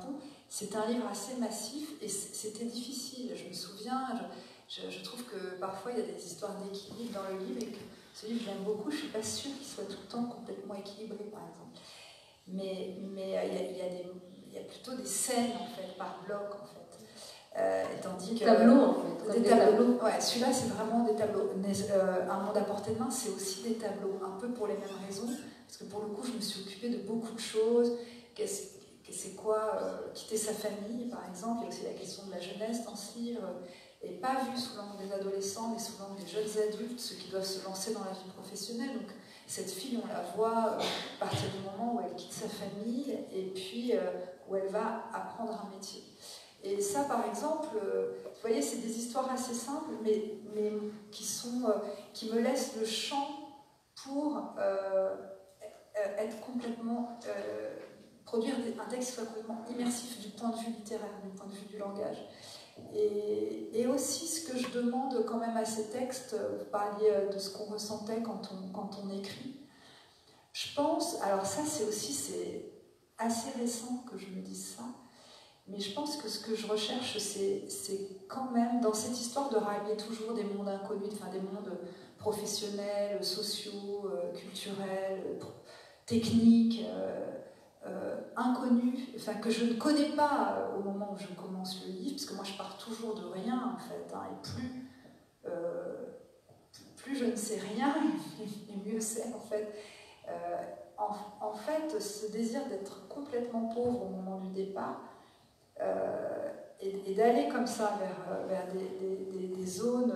c'est un livre assez massif et c'était difficile. Je me souviens, je, je, je trouve que parfois il y a des histoires d'équilibre dans le livre et que ce livre, j'aime beaucoup, je ne suis pas sûre qu'il soit tout le temps complètement équilibré, par exemple. Mais mais euh, il, y a, il, y a des, il y a plutôt des scènes, en fait, par bloc, en fait. Euh, et tandis des que, tableaux, en fait. Des, des tableaux. tableaux. Ouais, celui-là, c'est vraiment des tableaux. Euh, un monde à portée de main, c'est aussi des tableaux, un peu pour les mêmes raisons. Parce que pour le coup, je me suis occupée de beaucoup de choses. Qu'est-ce c'est quoi euh, quitter sa famille, par exemple. Il y a aussi la question de la jeunesse dans ce livre. Et pas vu sous l'angle des adolescents, mais sous l'angle des jeunes adultes, ceux qui doivent se lancer dans la vie professionnelle. Donc, cette fille, on la voit euh, à partir du moment où elle quitte sa famille et puis euh, où elle va apprendre un métier. Et ça, par exemple, euh, vous voyez, c'est des histoires assez simples, mais, mais qui, sont, euh, qui me laissent le champ pour euh, être complètement... Euh, produire un texte qui soit complètement immersif du point de vue littéraire, du point de vue du langage. Et, et aussi, ce que je demande quand même à ces textes, vous parliez de ce qu'on ressentait quand on, quand on écrit. Je pense, alors ça c'est aussi, c'est assez récent que je me dise ça, mais je pense que ce que je recherche, c'est quand même, dans cette histoire de rallier toujours des mondes inconnus, enfin des mondes professionnels, sociaux, culturels, techniques, euh, Euh, inconnus, enfin, que je ne connais pas euh, au moment où je commence le livre, parce que moi je pars toujours de rien en fait, hein, et plus, euh, plus je ne sais rien, et mieux c'est en fait. Euh, en, en fait, ce désir d'être complètement pauvre au moment du départ, euh, et, et d'aller comme ça vers, vers des, des, des zones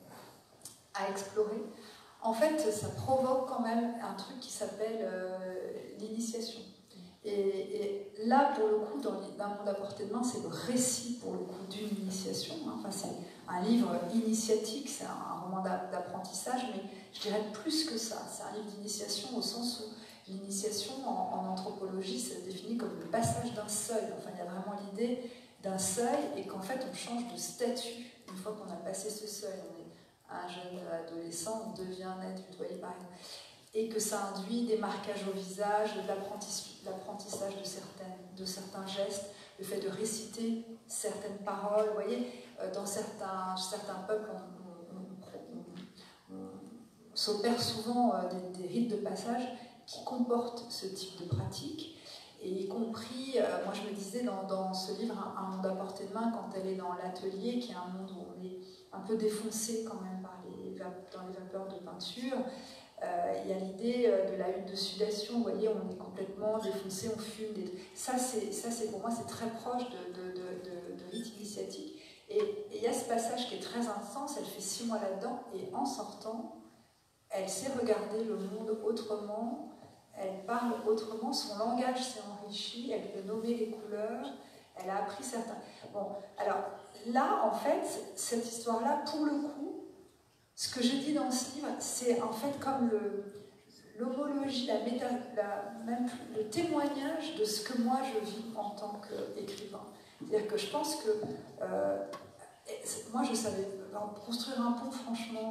à explorer, en fait ça provoque quand même un truc qui s'appelle euh, l'initiation. Et, et là, pour le coup, dans Un monde à portée de main, c'est le récit, pour le coup, d'une initiation. Hein. Enfin, c'est un livre initiatique, c'est un, un roman d'apprentissage, mais je dirais plus que ça. C'est un livre d'initiation au sens où l'initiation, en, en anthropologie, c'est défini comme le passage d'un seuil. Enfin, il y a vraiment l'idée d'un seuil et qu'en fait, on change de statut une fois qu'on a passé ce seuil. On est un jeune adolescent, on devient un adulte, vous voyez, par exemple. Et que ça induit des marquages au visage, de l'apprentissage de, de certains gestes, le fait de réciter certaines paroles. Vous voyez, dans certains, certains peuples, on, on, on, on, on s'opère souvent des, des rites de passage qui comportent ce type de pratique. Et y compris, euh, moi je me disais dans, dans ce livre, Un monde à portée de main, quand elle est dans l'atelier, qui est un monde où on est un peu défoncé quand même par les, dans les vapeurs de peinture, Euh, il y a l'idée de la hutte de sudation, vous voyez, on est complètement défoncé, on fume. Des... Ça, c'est pour moi, c'est très proche de, de, de, de, de rite initiatique. Et, et il y a ce passage qui est très intense, elle fait six mois là-dedans, et en sortant, elle sait regarder le monde autrement, elle parle autrement, son langage s'est enrichi, elle peut nommer les couleurs, elle a appris certains... Bon, alors là, en fait, cette histoire-là, pour le coup, ce que je dis dans ce livre, c'est en fait comme l'homologie, la méta, la, même le témoignage de ce que moi je vis en tant qu'écrivain. C'est-à-dire que je pense que euh, moi je savais construire un pont, franchement,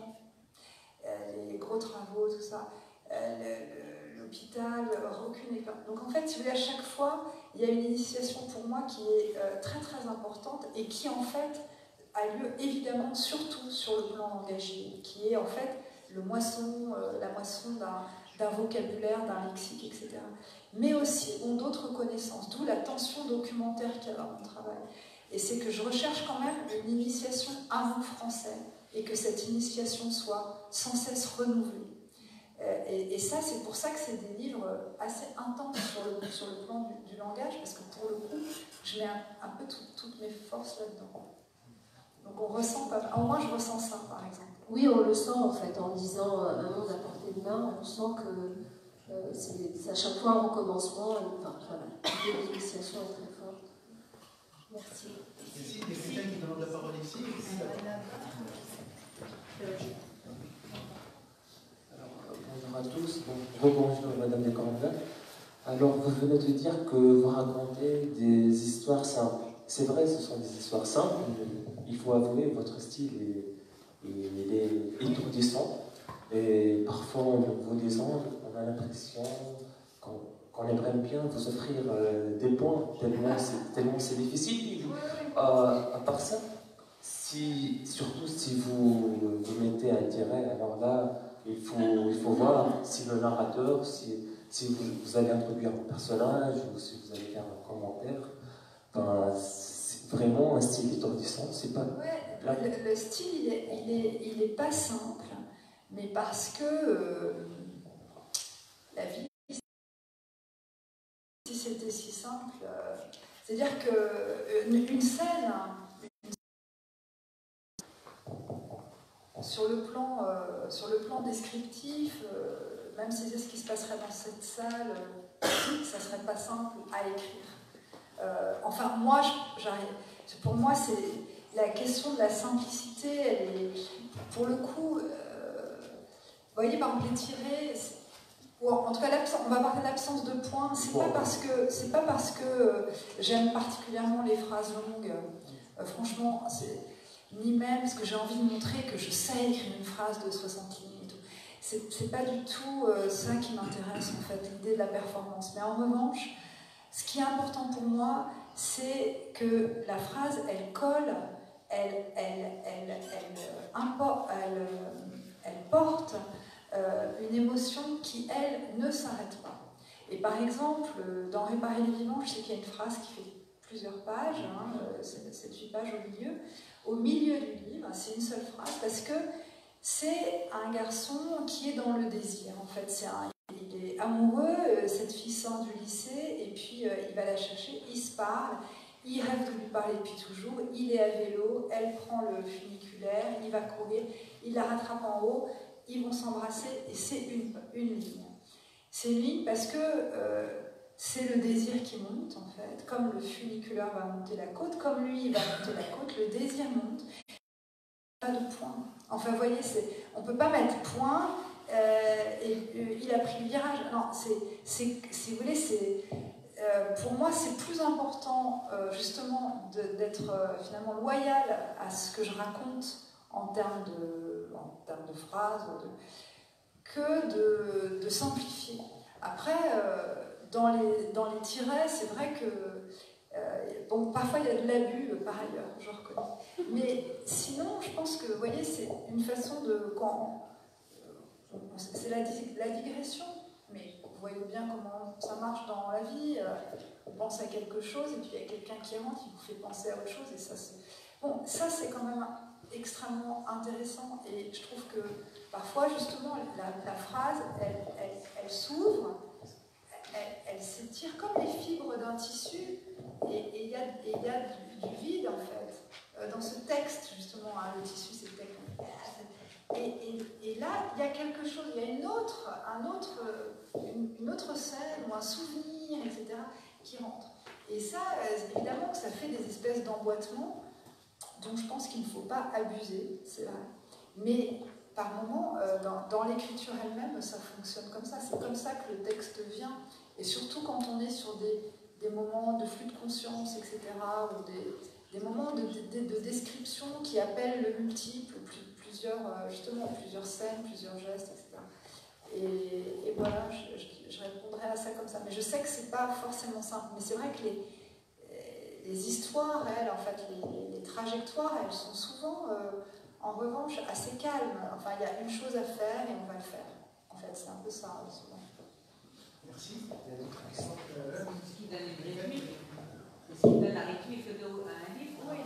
euh, les gros travaux, tout ça, euh, l'hôpital, aucune école. Donc en fait, si vous voulez, à chaque fois, il y a une initiation pour moi qui est euh, très très importante et qui en fait a lieu évidemment surtout sur le plan langagier, qui est en fait le moisson, euh, la moisson d'un vocabulaire, d'un lexique, et cetera. Mais aussi ont d'autres connaissances, d'où la tension documentaire qu'il y a dans mon travail. Et c'est que je recherche quand même une initiation à vous français, et que cette initiation soit sans cesse renouvelée. Euh, et, et ça, c'est pour ça que c'est des livres assez intenses sur le, sur le plan du, du langage, parce que pour le coup, je mets un, un peu tout, toutes mes forces là-dedans. Donc on ressent pas, au moins je ressens ça par exemple. Oui, on le sent en fait, en lisant Un monde à portée de main, on sent que euh, c'est à chaque fois un recommencement, enfin voilà, l'idée d'initiation est très forte. Merci. Merci, il y a quelqu'un qui demande la parole ici. Alors, bonjour à tous, donc, rebonjour Madame Descornevin. Alors vous venez de dire que vous racontez des histoires simples. C'est vrai, ce sont des histoires simples, mais il faut avouer, votre style est, il est étourdissant. Et parfois, au niveau des angles, on a l'impression qu'on qu'on aimerait bien vous offrir euh, des points, tellement c'est, tellement c'est difficile. Euh, à part ça, si, surtout si vous, vous mettez un tiret, alors là, il faut, il faut voir si le narrateur, si, si vous, vous allez introduire un personnage ou si vous allez faire un commentaire. Ben, c'est vraiment un style étourdissant, c'est pas... Ouais, le, le style, il est, il, est, il est pas simple, mais parce que euh, la vie, si c'était si simple, euh, c'est-à-dire qu'une une scène, une, sur, le plan, euh, sur le plan descriptif, euh, même si c'est ce qui se passerait dans cette salle, euh, ça serait pas simple à écrire. Euh, enfin, moi, j'arrive. Pour moi, c'est la question de la simplicité. Elle est, pour le coup, euh, vous voyez, par exemple, les tirets, ou en tout cas, on va parler de l'absence de points. C'est pas parce que c'est pas parce que euh, j'aime particulièrement les phrases longues. Euh, franchement, c'est ni même parce que j'ai envie de montrer que je sais écrire une phrase de soixante lignes et tout. C'est, c'est pas du tout euh, ça qui m'intéresse en fait, l'idée de la performance. Mais en revanche, ce qui est important pour moi, c'est que la phrase, elle colle, elle, elle, elle, elle, elle, elle, elle porte euh, une émotion qui, elle, ne s'arrête pas. Et par exemple, dans Réparer les vivants, je sais qu'il y a une phrase qui fait plusieurs pages, hein, c'est, c'est huit pages au milieu. Au milieu du livre, c'est une seule phrase, parce que c'est un garçon qui est dans le désir. En fait, c'est un... Il est amoureux, cette fille sort du lycée, et puis euh, il va la chercher, ils se parlent, il rêve de lui parler depuis toujours, il est à vélo, elle prend le funiculaire, il va courir, il la rattrape en haut, ils vont s'embrasser, et c'est une, une ligne. C'est une ligne parce que euh, c'est le désir qui monte, en fait, comme le funiculaire va monter la côte, comme lui il va monter la côte, le désir monte, pas de point. Enfin, vous voyez, c'est, on ne peut pas mettre point, Euh, et euh, il a pris le virage. Non, c'est, c'est, si vous voulez, c'est, euh, pour moi, c'est plus important euh, justement de, d'être euh, finalement loyal à ce que je raconte en termes de, en termes de phrases, de, que de, de simplifier. Après, euh, dans, les, dans les tirets, c'est vrai que euh, bon, parfois il y a de l'abus par ailleurs, je reconnais. Mais sinon, je pense que, vous voyez, c'est une façon de... Quand, c'est la, la digression, mais vous voyez bien comment ça marche dans la vie. On pense à quelque chose et puis il y a quelqu'un qui rentre, il vous fait penser à autre chose. Et ça, c'est... Bon, ça, c'est quand même extrêmement intéressant. Et je trouve que parfois, justement, la, la phrase, elle, elle, elle s'ouvre, elle, elle s'étire comme les fibres d'un tissu. Et il y a, et y a du, du vide, en fait. Dans ce texte, justement, hein, le tissu, c'est le texte. Et, et, et là, il y a quelque chose, il y a une autre, un autre, une, une autre scène ou un souvenir, et cetera, qui rentre. Et ça, évidemment que ça fait des espèces d'emboîtements dont je pense qu'il ne faut pas abuser, c'est vrai. Mais par moments, euh, dans, dans l'écriture elle-même, ça fonctionne comme ça. C'est comme ça que le texte vient. Et surtout quand on est sur des, des moments de flux de conscience, et cetera, ou des, des moments de, de, de description qui appellent le multiple, plusieurs, justement, plusieurs scènes, plusieurs gestes, et cetera. Et, et voilà, je, je, je répondrai à ça comme ça. Mais je sais que c'est pas forcément simple. Mais c'est vrai que les, les histoires, elles, en fait, les, les trajectoires, elles sont souvent, euh, en revanche, assez calmes. Enfin, il y a une chose à faire et on va le faire. En fait, c'est un peu ça, souvent. Merci. Euh, ce qui donne une rythmique. Ce qui donne la rythmique à un livre. Oui.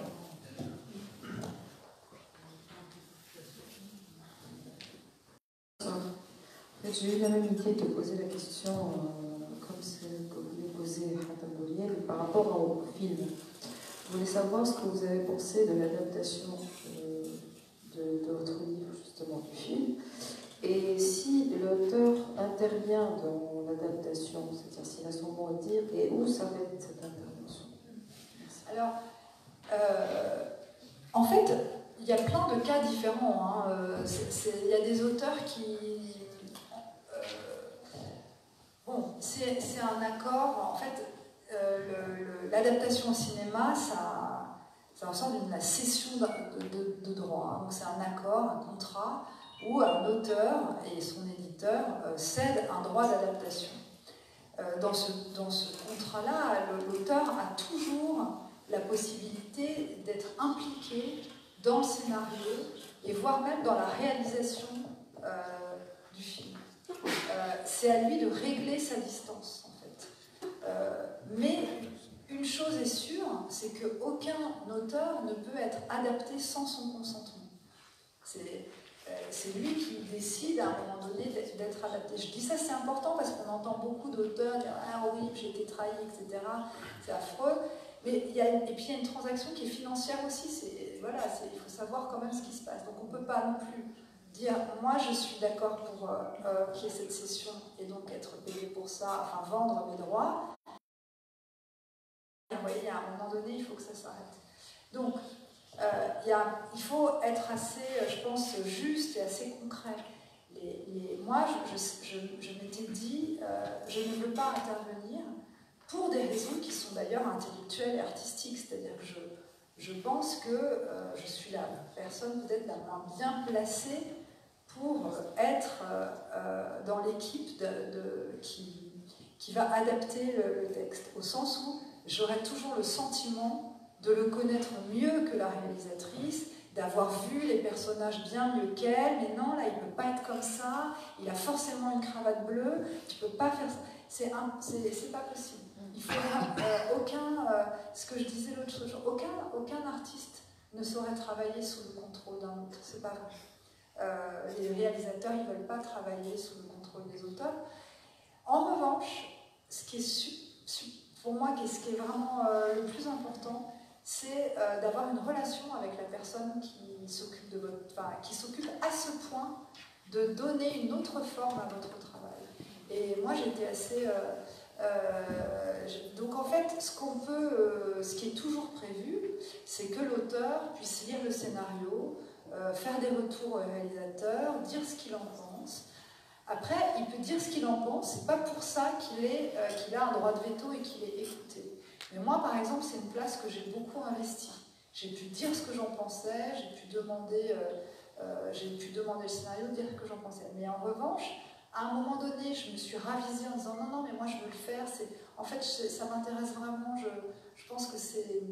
J'ai eu la même idée de poser la question euh, comme celle que vous avez posée Hatem Bouliel par rapport au film. Je voulais savoir ce que vous avez pensé de l'adaptation de, de, de votre livre, justement, du film. Et si l'auteur intervient dans l'adaptation, c'est-à-dire s'il a son mot à dire, et où s'arrête cette intervention? Alors, euh, en fait, il y a plein de cas différents. Hein. Euh, c'est, c'est, il y a des auteurs qui... Euh, bon, c'est, c'est un accord. En fait, euh, le, le, l'adaptation au cinéma, ça, ça ressemble à une cession de, de, de droit. Hein. Donc c'est un accord, un contrat, où un auteur et son éditeur euh, cèdent un droit d'adaptation. euh, dans ce, dans ce contrat-là, l'auteur a toujours la possibilité d'être impliqué dans le scénario et voire même dans la réalisation euh, du film. Euh, c'est à lui de régler sa distance, en fait. Euh, mais une chose est sûre, c'est qu'aucun auteur ne peut être adapté sans son consentement. C'est euh, c'est lui qui décide à un moment donné d'être adapté. Je dis ça, c'est important parce qu'on entend beaucoup d'auteurs dire « Ah oui, j'ai été trahi, et cetera » C'est affreux. Mais il y a, et puis il y a une transaction qui est financière aussi. Voilà, il faut savoir quand même ce qui se passe. Donc on ne peut pas non plus dire « Moi, je suis d'accord pour euh, euh, qu'il y ait cette session et donc être payé pour ça, enfin vendre mes droits. » Vous voyez, à un moment donné, il faut que ça s'arrête. Donc, euh, y a, il faut être assez, je pense, juste et assez concret. Les, les, moi, je, je, je, je m'étais dit, euh, je ne veux pas intervenir pour des raisons qui sont d'ailleurs intellectuelles et artistiques. C'est-à-dire que je, je pense que euh, je suis la personne peut-être la moins bien placée pour être euh, dans l'équipe de, de, qui, qui va adapter le, le texte, au sens où j'aurai toujours le sentiment de le connaître mieux que la réalisatrice, d'avoir vu les personnages bien mieux qu'elle, mais non, là, il ne peut pas être comme ça, il a forcément une cravate bleue, tu ne peux pas faire ça. C'est pas possible. Il faudra euh, aucun, euh, ce que je disais l'autre jour, aucun, aucun artiste ne saurait travailler sous le contrôle d'un autre, c'est pas vrai. Euh, les réalisateurs, ils ne veulent pas travailler sous le contrôle des auteurs. En revanche, ce qui est su, su, pour moi, ce qui est vraiment euh, le plus important, c'est euh, d'avoir une relation avec la personne qui s'occupe de votre, enfin, qui s'occupe à ce point de donner une autre forme à votre travail. Et moi, j'étais assez... Euh, euh, donc en fait, ce qu'on peut, euh, ce qui est toujours prévu, c'est que l'auteur puisse lire le scénario, euh, faire des retours au réalisateur, dire ce qu'il en pense. Après, il peut dire ce qu'il en pense, c'est pas pour ça qu'il euh, qu'il a un droit de veto et qu'il est écouté. Mais moi, par exemple, c'est une place que j'ai beaucoup investie. J'ai pu dire ce que j'en pensais, j'ai pu demander, euh, euh, j'ai pu demander le scénario, dire ce que j'en pensais. Mais en revanche, à un moment donné, je me suis ravisée en disant non, non, mais moi je veux le faire. En fait, ça m'intéresse vraiment. Je, je pense que c'est.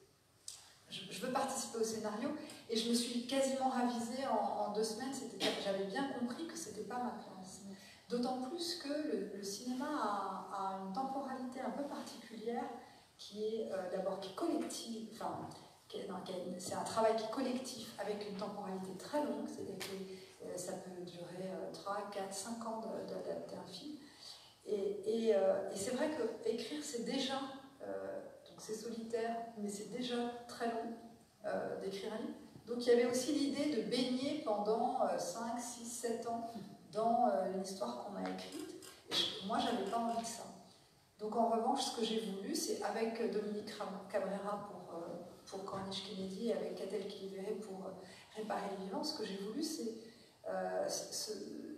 Je, je veux participer au scénario. Et je me suis quasiment ravisée en, en deux semaines. J'avais bien compris que c'était pas ma place. D'autant plus que le, le cinéma a, a une temporalité un peu particulière qui est euh, d'abord qui est collective, enfin, c'est un travail qui est collectif avec une temporalité très longue, c'est-à-dire que euh, ça peut durer euh, trois, quatre, cinq ans d'adapter un film. Et, et, euh, et c'est vrai qu'écrire, c'est déjà, euh, donc c'est solitaire, mais c'est déjà très long euh, d'écrire un livre. Donc il y avait aussi l'idée de baigner pendant euh, cinq, six, sept ans dans euh, une histoire qu'on a écrite. Et je, moi, j'avais pas envie de ça. Donc en revanche, ce que j'ai voulu, c'est avec Dominique Cabrera pour, euh, pour Corniche Kennedy et avec Adèle Kilivéré pour euh, Réparer le vivant, ce que j'ai voulu, c'est euh, ce,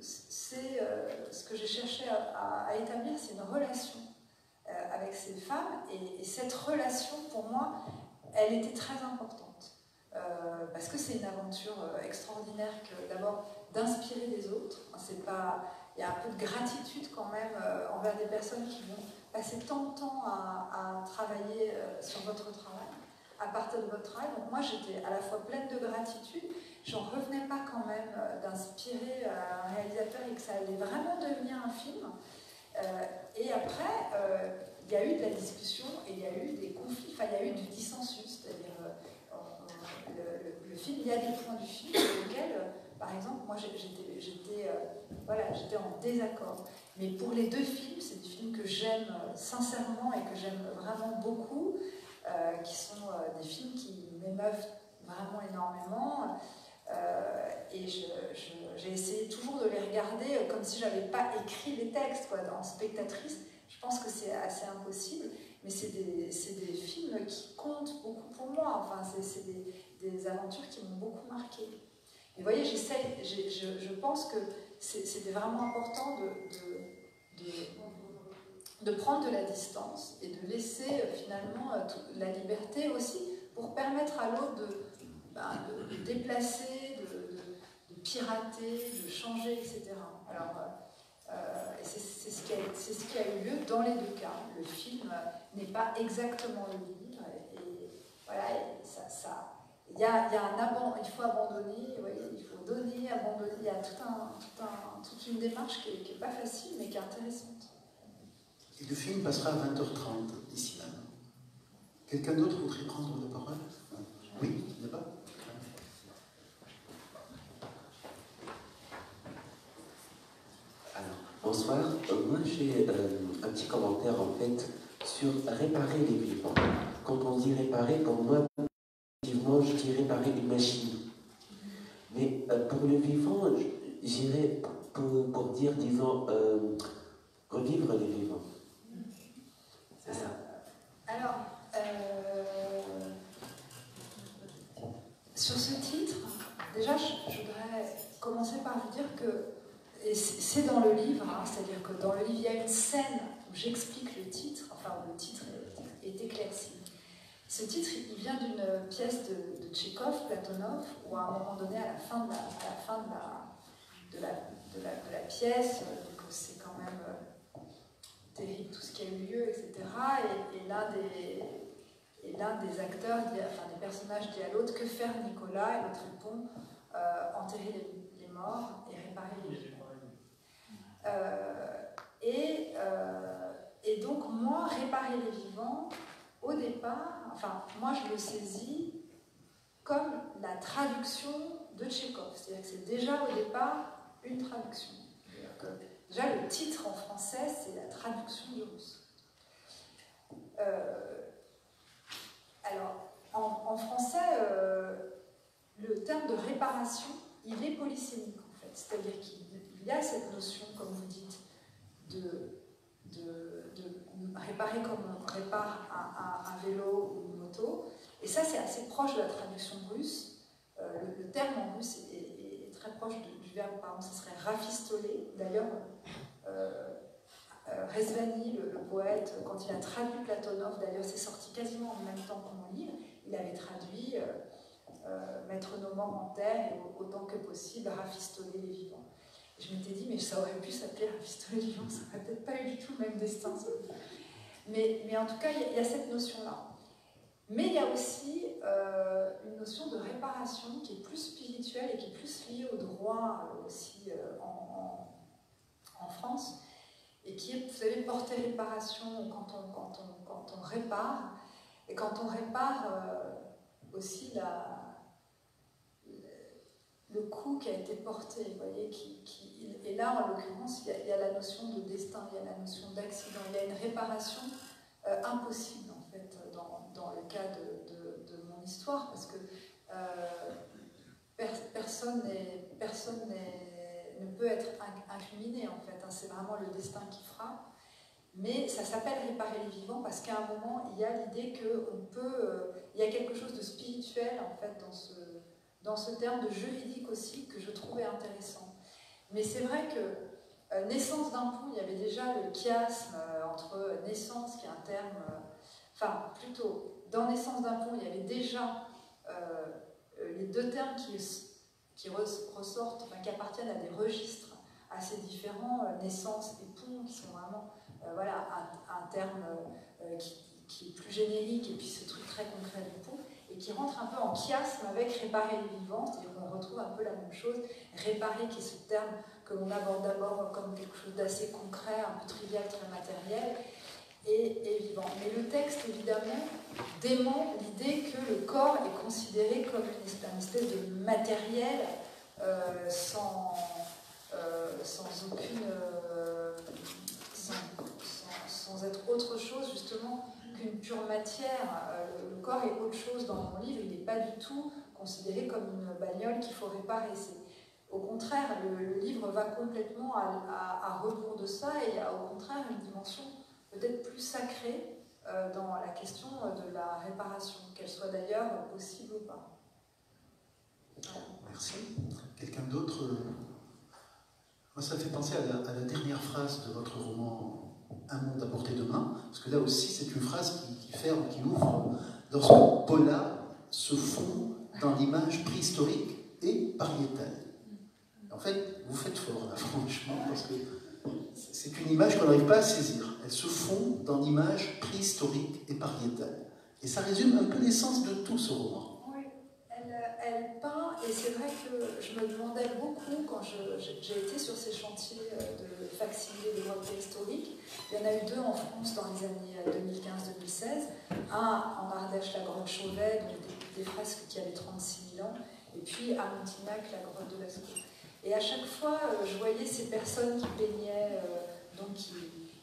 euh, ce que j'ai cherché à, à, à établir, c'est une relation euh, avec ces femmes. Et, et cette relation, pour moi, elle était très importante. Euh, parce que c'est une aventure extraordinaire que d'abord d'inspirer les autres. C'est pas, il y a un peu de gratitude quand même euh, envers des personnes qui vont passer tant de temps à, à travailler euh, sur votre travail, à partir de votre travail. Donc moi j'étais à la fois pleine de gratitude, j'en revenais pas quand même euh, d'inspirer euh, un réalisateur et que ça allait vraiment devenir un film. Euh, et après, euh, il y a eu de la discussion et il y a eu des conflits, enfin il y a eu du dissensus, c'est-à-dire euh, le, le, le film, il y a des points du film sur lesquels, euh, par exemple, moi j'étais j'étais euh, voilà, j'étais en désaccord. Mais pour les deux films, c'est des films que j'aime euh, sincèrement et que j'aime vraiment beaucoup, euh, qui sont euh, des films qui m'émeuvent vraiment énormément. Euh, et j'ai essayé toujours de les regarder euh, comme si je n'avais pas écrit les textes, quoi, en spectatrice. Je pense que c'est assez impossible, mais c'est des, des films qui comptent beaucoup pour moi. Enfin, c'est des, des aventures qui m'ont beaucoup marqué. Et vous voyez, j'essaye, je, je pense que c'était vraiment important de, de, de, de prendre de la distance et de laisser finalement la liberté aussi pour permettre à l'autre de, ben, de, de déplacer, de, de, de pirater, de changer, et cetera. Alors, Euh, et c'est ce, ce qui a eu lieu dans les deux cas. Le film n'est pas exactement le livre. Et, et voilà, et ça, ça, il y a, il y a un abandon, il faut abandonner, oui, il faut donner, abandonner. Il y a tout un, tout un, toute une démarche qui n'est pas facile, mais qui est intéressante. Et le film passera à vingt heures trente, ici même. Quelqu'un d'autre voudrait prendre la parole? Oui, il n'y a pas? Alors, bonsoir. Euh, moi, j'ai euh, un petit commentaire, en fait, sur réparer les vivants. Quand on dit réparer, pour moi, effectivement, je dis réparer une machine. Mais euh, pour le vivant, j'irais pour, pour dire, disons, euh, revivre les vivants. C'est ça. Alors, euh, sur ce titre, déjà, je, je voudrais commencer par vous dire que, et c'est dans le livre, hein, c'est-à-dire que dans le livre, il y a une scène où j'explique le titre, enfin, où le titre est, est éclairci. Ce titre, il vient d'une pièce de, de Tchekhov, Platonov, où à un moment donné, à la fin de la, à la, fin de la, de la, de la, de la pièce, donc c'est quand même euh, terrible tout ce qui a eu lieu, et cetera. Et, et l'un des, et l'un des acteurs, dit, enfin des personnages dit à l'autre, que faire Nicolas? Et l'autre répond, euh, enterrer les, les morts et réparer les vivants. Euh, et, euh, et donc, moi, réparer les vivants, au départ, enfin, moi je le saisis comme la traduction de Tchekhov. C'est-à-dire que c'est déjà au départ une traduction. Que, déjà, le titre en français, c'est la traduction du russe. Euh, alors, en, en français, euh, le terme de réparation, il est polysémique en fait. C'est-à-dire qu'il y a cette notion, comme vous dites, de, de, de réparer comme on répare un, un, un vélo ou une moto. Et ça, c'est assez proche de la traduction russe. Euh, le, le terme en russe est, est, est très proche de, du verbe, par exemple, ça serait rafistoler. D'ailleurs, euh, euh, Rezvani, le, le poète, quand il a traduit Platonov, d'ailleurs, c'est sorti quasiment en même temps que mon livre, il avait traduit euh, euh, mettre nos morts en terre et autant que possible rafistoler les vivants. Et je m'étais dit, mais ça aurait pu s'appeler rafistoler les vivants, ça n'aurait peut-être pas eu du tout le même destin. Mais, mais en tout cas, il y, y a cette notion-là. Mais il y a aussi euh, une notion de réparation qui est plus spirituelle et qui est plus liée au droit euh, aussi euh, en, en, en France, et qui est, vous savez, porter réparation quand on, quand on, quand on répare, et quand on répare euh, aussi la, le coup qui a été porté, vous voyez, qui, qui, et là en l'occurrence, il, il y a la notion de destin, il y a la notion d'accident, il y a une réparation euh, impossible en fait dans, dans le cas de, de, de mon histoire, parce que euh, per, personne, n'est, personne n'est, ne peut être incriminé en fait, hein, c'est vraiment le destin qui frappe. Mais ça s'appelle réparer les vivants parce qu'à un moment, il y a l'idée qu'on peut, euh, il y a quelque chose de spirituel en fait dans ce, dans ce terme, de juridique aussi, que je trouvais intéressant. Mais c'est vrai que euh, naissance d'un pont, il y avait déjà le chiasme euh, entre naissance, qui est un terme, euh, enfin plutôt, dans naissance d'un pont, il y avait déjà euh, les deux termes qui, qui ressortent, enfin qui appartiennent à des registres assez différents, euh, naissance et pont, qui sont vraiment euh, voilà, un, un terme euh, qui, qui est plus générique, et puis ce truc très concret du pont, et qui rentre un peu en chiasme avec réparer les vivants, c'est-à-dire qu'on retrouve un peu la même chose, réparer qui est ce terme que l'on aborde d'abord comme quelque chose d'assez concret, un peu trivial, très matériel, et, et vivant. Mais le texte, évidemment, dément l'idée que le corps est considéré comme une espèce, une espèce de matériel euh, sans, euh, sans aucune... Euh, sans, sans, sans être autre chose, justement, qu'une pure matière. Euh, le corps est autre chose dans mon livre, il n'est pas du tout considéré comme une bagnole qu'il faut réparer. C'est, au contraire, le, le livre va complètement à, à, à rebours de ça, et il y a au contraire une dimension peut-être plus sacrée euh, dans la question de la réparation, qu'elle soit d'ailleurs possible ou pas. Voilà. Merci. Quelqu'un d'autre? Moi, ça me fait penser à la, à la dernière phrase de votre roman Un monde à portée de main, parce que là aussi, c'est une phrase qui, qui ferme, qui ouvre, lorsque Paula se fond dans l'image préhistorique et pariétale. En fait, vous faites fort, là, franchement, parce que c'est une image qu'on n'arrive pas à saisir. Elle se fond dans l'image préhistorique et pariétale. Et ça résume un peu l'essence de tout ce roman. Oui, elle, elle peint, et c'est vrai que je me demandais beaucoup quand j'ai été sur ces chantiers de facsimilés de grottes préhistoriques. Il y en a eu deux en France dans les années deux mille quinze deux mille seize. Un en Ardèche, la grotte Chauvet, donc des, des fresques qui avaient trente-six mille ans, et puis à Montignac, la grotte de Lascaux. Et à chaque fois, je voyais ces personnes qui peignaient, donc qui,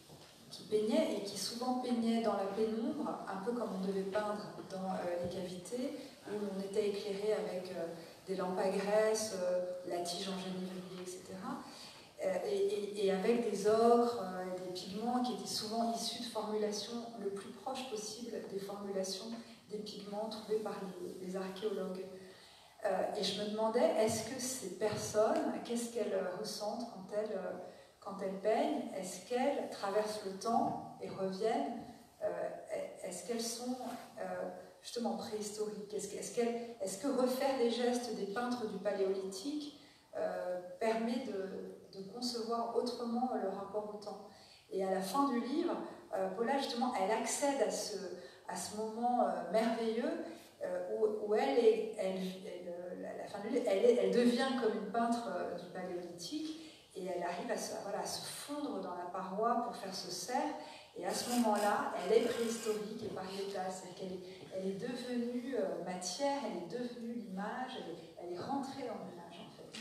qui peignaient et qui souvent peignaient dans la pénombre, un peu comme on devait peindre dans les cavités, où on était éclairé avec des lampes à graisse, la tige en génévrier, et cetera. Et, et, et avec des ocres, des pigments qui étaient souvent issus de formulations le plus proche possible des formulations des pigments trouvés par les, les archéologues. Euh, et je me demandais, est-ce que ces personnes, qu'est-ce qu'elles ressentent quand elles, quand elles peignent? Est-ce qu'elles traversent le temps et reviennent? euh, Est-ce qu'elles sont euh, justement préhistoriques? Est-ce que, est-ce qu'elles, est-ce que refaire les gestes des peintres du Paléolithique euh, permet de, de concevoir autrement le rapport au temps? Et à la fin du livre, euh, Paula, justement, elle accède à ce, à ce moment euh, merveilleux Euh, où, où elle, est, elle, elle, la, la fin du livre, elle, est, elle devient comme une peintre euh, du Paléolithique et elle arrive à se, voilà, à se fondre dans la paroi pour faire ce cerf. Et à ce moment-là, elle est préhistorique et pariétale, c'est-à-dire qu'elle est, elle est devenue euh, matière, elle est devenue l'image, elle, elle est rentrée dans l'image en fait.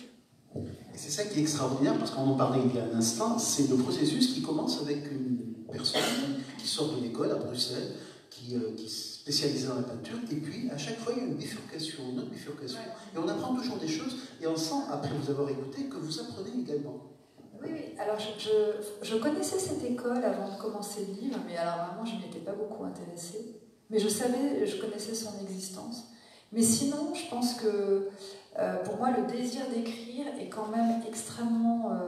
Et c'est ça qui est extraordinaire, parce qu'on en parlait il y a un instant, c'est le processus qui commence avec une personne qui sort de l'école à Bruxelles, qui, euh, qui spécialisé dans la peinture, et puis à chaque fois il y a une bifurcation, une autre bifurcation, et on apprend toujours des choses, et on sent, après vous avoir écouté, que vous apprenez également. Oui, oui, alors je, je, je connaissais cette école avant de commencer le livre, mais alors vraiment je ne m'étais pas beaucoup intéressée, mais je savais, je connaissais son existence. Mais sinon, je pense que euh, pour moi le désir d'écrire est quand même extrêmement euh,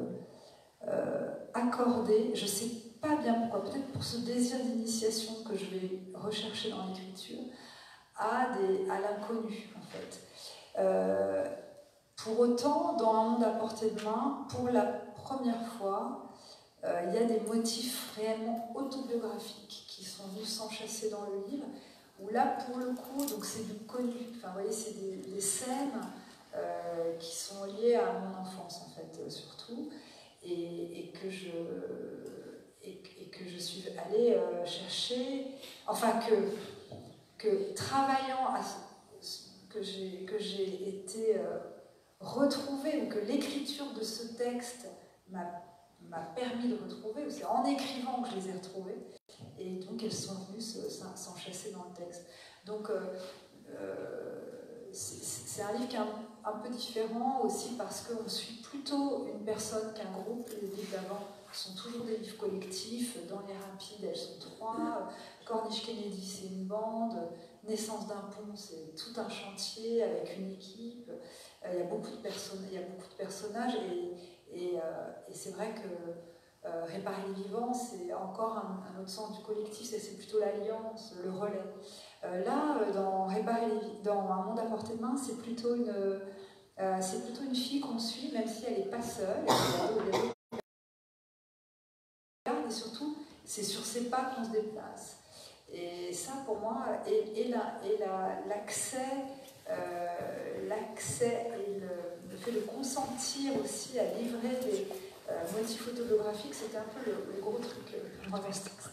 euh, accordé, je sais pas bien pourquoi, peut-être pour ce désir d'initiation que je vais rechercher dans l'écriture, à, à l'inconnu en fait. Euh, pour autant, dans Un monde à portée de main, pour la première fois, euh, il y a des motifs réellement autobiographiques qui sont venus s'enchasser dans le livre, où là, pour le coup, donc c'est du connu, enfin, vous voyez, c'est des, des scènes euh, qui sont liées à mon enfance en fait, euh, surtout, et, et que je... Et, et que je suis allée euh, chercher, enfin que, que travaillant, à, que j'ai que j'ai été euh, retrouvée, ou que l'écriture de ce texte m'a permis de retrouver, ou c'est en écrivant que je les ai retrouvées, et donc elles sont venues s'enchasser dans le texte. Donc euh, euh, c'est un livre qui est un, un peu différent aussi parce qu'on suit plutôt une personne qu'un groupe. Les livres d'avant sont toujours des livres collectifs. Dans Les Rapides, elles sont trois. Corniche Kennedy, c'est une bande. Naissance d'un pont, c'est tout un chantier avec une équipe. Euh, il y a beaucoup de personnes, il y a beaucoup de personnages, et, et, euh, et c'est vrai que euh, Réparer les vivants, c'est encore un, un autre sens du collectif, c'est plutôt l'alliance, le relais. Euh, là, dans Réparer les, dans Un monde à portée de main, c'est plutôt une, euh, c'est plutôt une fille qu'on suit, même si elle n'est pas seule. Et surtout, c'est sur ses pas qu'on se déplace. Et ça, pour moi, est, est l'accès, euh, l'accès et le, le fait de consentir aussi à livrer des euh, motifs autobiographiques, c'était un peu le, le gros truc pour moi dans ce texte.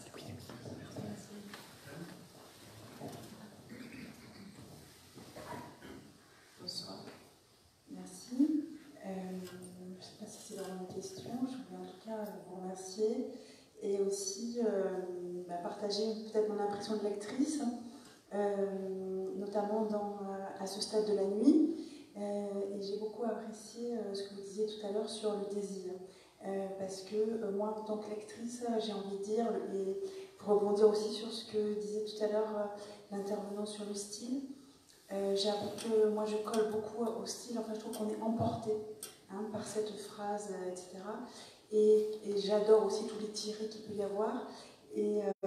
Bonsoir. Merci. Euh, je ne sais pas si c'est vraiment une question, je voulais en tout cas vous remercier. Et aussi euh, bah, partager peut-être mon impression de lectrice, euh, notamment dans, à ce stade de la nuit. Euh, et j'ai beaucoup apprécié euh, ce que vous disiez tout à l'heure sur le désir. Euh, parce que euh, moi, en tant que lectrice, j'ai envie de dire, et pour rebondir aussi sur ce que disait tout à l'heure euh, l'intervenant sur le style, euh, j'avoue que moi je colle beaucoup au style, enfin je trouve qu'on est emporté hein, par cette phrase, euh, et cetera. Et, et j'adore aussi tous les tirés qu'il peut y avoir. Et euh,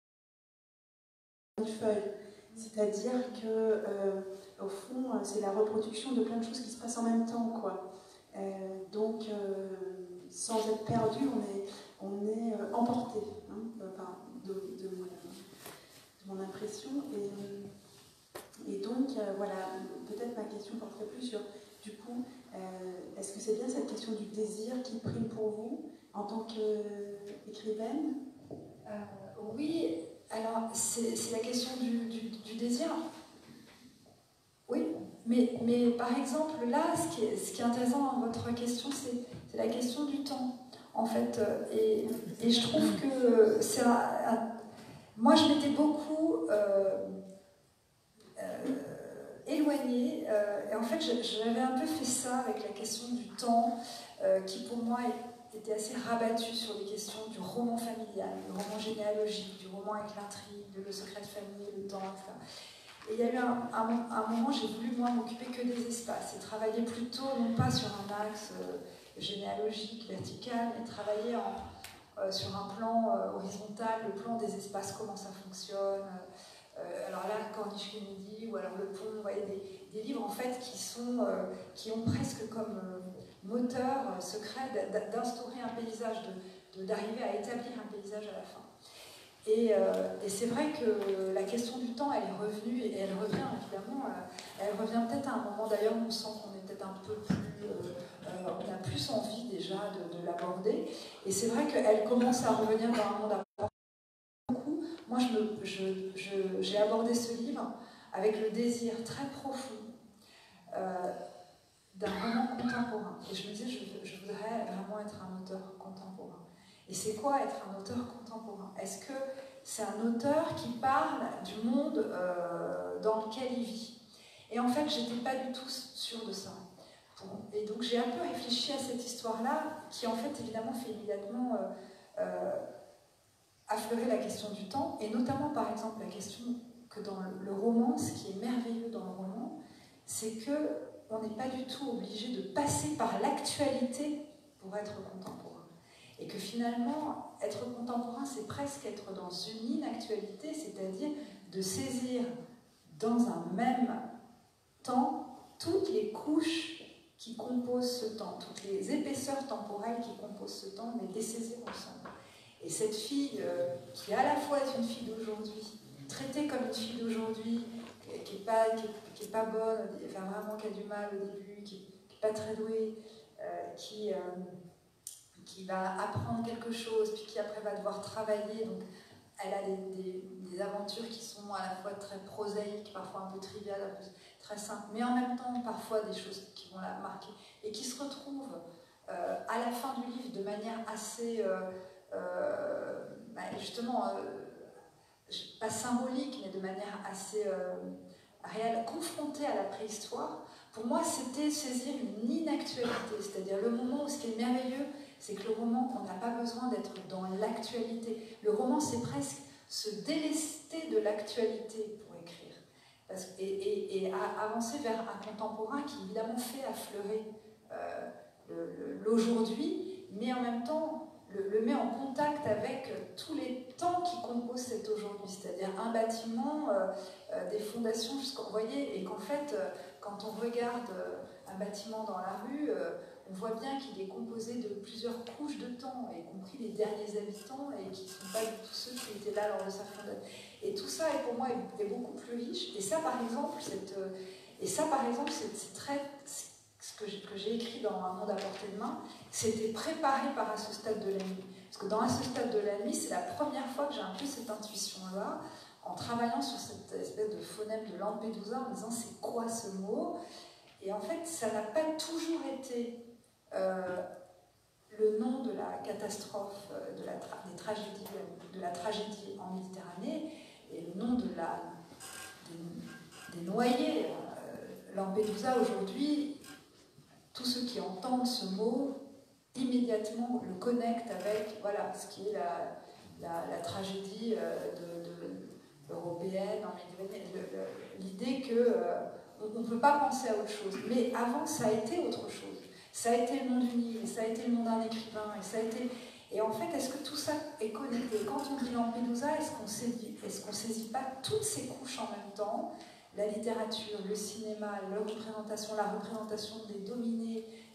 une feuille, c'est-à-dire que euh, au fond, c'est la reproduction de plein de choses qui se passent en même temps, quoi. Euh, donc, euh, sans être perdu, on est, on est euh, emporté, hein, enfin, de, de, mon, de mon impression. Et, et donc, euh, voilà, peut-être ma question porterait plus sur, du coup, euh, est-ce que c'est bien cette question du désir qui prime pour vous en tant qu'écrivaine? euh, Oui, alors c'est la question du, du, du désir. Oui, mais, mais par exemple, là, ce qui est, ce qui est intéressant dans votre question, c'est la question du temps, en fait. Et, et je trouve que c'est un, un... Moi, je m'étais beaucoup euh, euh, éloignée. Euh, et en fait, j'avais un peu fait ça avec la question du temps, euh, qui pour moi était assez rabattue sur les questions du roman familial, du roman généalogique, du roman avec l'intrigue, le secret de famille, le temps, et cetera. Et il y a eu un, un, un moment, j'ai voulu, moi, m'occuper que des espaces et travailler plutôt, non pas sur un axe euh, généalogique, vertical, mais travailler en, euh, sur un plan euh, horizontal, le plan des espaces, comment ça fonctionne. Euh, alors là, Corniche-Kennedy, ou alors Le Pont, vous voyez, des, des livres, en fait, qui, sont, euh, qui ont presque comme euh, moteur euh, secret d'instaurer un paysage, d'arriver de, de, à établir un paysage à la fin. Et, euh, et c'est vrai que la question du temps, elle est revenue, et elle revient évidemment, euh, elle revient peut-être à un moment d'ailleurs où on sent qu'on est peut-être un peu plus, euh, euh, on a plus envie déjà de, de l'aborder. Et c'est vrai qu'elle commence à revenir dans un monde à beaucoup. Moi, je je, je, j'ai abordé ce livre avec le désir très profond euh, d'un roman contemporain. Et je me disais, je, je voudrais vraiment être un auteur contemporain. Et c'est quoi être un auteur contemporain? Est-ce que c'est un auteur qui parle du monde euh, dans lequel il vit? Et en fait, je n'étais pas du tout sûre de ça. Et donc j'ai un peu réfléchi à cette histoire-là, qui en fait évidemment fait immédiatement euh, euh, affleurer la question du temps, et notamment par exemple la question que dans le, le roman, ce qui est merveilleux dans le roman, c'est qu'on n'est pas du tout obligé de passer par l'actualité pour être contemporain. Et que finalement, être contemporain, c'est presque être dans une inactualité, c'est-à-dire de saisir dans un même temps toutes les couches qui composent ce temps, toutes les épaisseurs temporelles qui composent ce temps, mais de les saisir ensemble. Et cette fille, euh, qui à la fois est une fille d'aujourd'hui, traitée comme une fille d'aujourd'hui, qui n'est pas, qui est, qui est pas bonne, enfin vraiment qui a du mal au début, qui n'est pas très douée, euh, qui... Euh, qui va apprendre quelque chose, puis qui après va devoir travailler. Donc, elle a des, des, des aventures qui sont à la fois très prosaïques, parfois un peu triviales, un peu très simples, mais en même temps, parfois des choses qui vont la marquer, et qui se retrouvent euh, à la fin du livre de manière assez, euh, euh, bah, justement, euh, pas symbolique, mais de manière assez euh, réelle, confrontée à la préhistoire. Pour moi, c'était saisir une inactualité, c'est-à-dire le moment où ce qui est merveilleux, c'est que le roman, on n'a pas besoin d'être dans l'actualité. Le roman, c'est presque se délester de l'actualité pour écrire. Parce, et, et, et avancer vers un contemporain qui, évidemment, fait affleurer euh, l'aujourd'hui, mais en même temps, le, le met en contact avec tous les temps qui composent cet aujourd'hui. C'est-à-dire un bâtiment, euh, euh, des fondations jusqu'en... Vous voyez, et qu'en fait, euh, quand on regarde euh, un bâtiment dans la rue, euh, on voit bien qu'il est composé de plusieurs couches de temps, y compris les derniers habitants, et qui ne sont pas du tout ceux qui étaient là lors de sa fondation. Et tout ça, est, pour moi, est, est beaucoup plus riche. Et ça, par exemple, cette, et ça, par exemple, c'est très... Ce que j'ai écrit dans Un monde à portée de main, c'était préparé par À ce stade de la nuit. Parce que dans À ce stade de la nuit, c'est la première fois que j'ai un peu cette intuition-là, en travaillant sur cette espèce de phonème de Lampedusa, en me disant c'est quoi ce mot? Et en fait, ça n'a pas toujours été euh, le nom de la catastrophe, de la, tra des tragédies, de la tragédie en Méditerranée, et le nom de la, des, des noyés. Euh, Lampedusa, aujourd'hui, tous ceux qui entendent ce mot, immédiatement le connectent avec voilà, ce qui est la, la, la tragédie de, de, européenne en Méditerranée. L'idée qu'on euh, ne peut pas penser à autre chose. Mais avant, ça a été autre chose. Ça a été le nom du Nil, ça a été le nom d'un écrivain, et ça a été... Et en fait, est-ce que tout ça est connecté? Quand on dit Lampedusa, est-ce qu'on saisit, est-ce qu'on saisit pas toutes ces couches en même temps? La littérature, le cinéma, la représentation, la représentation des dominés,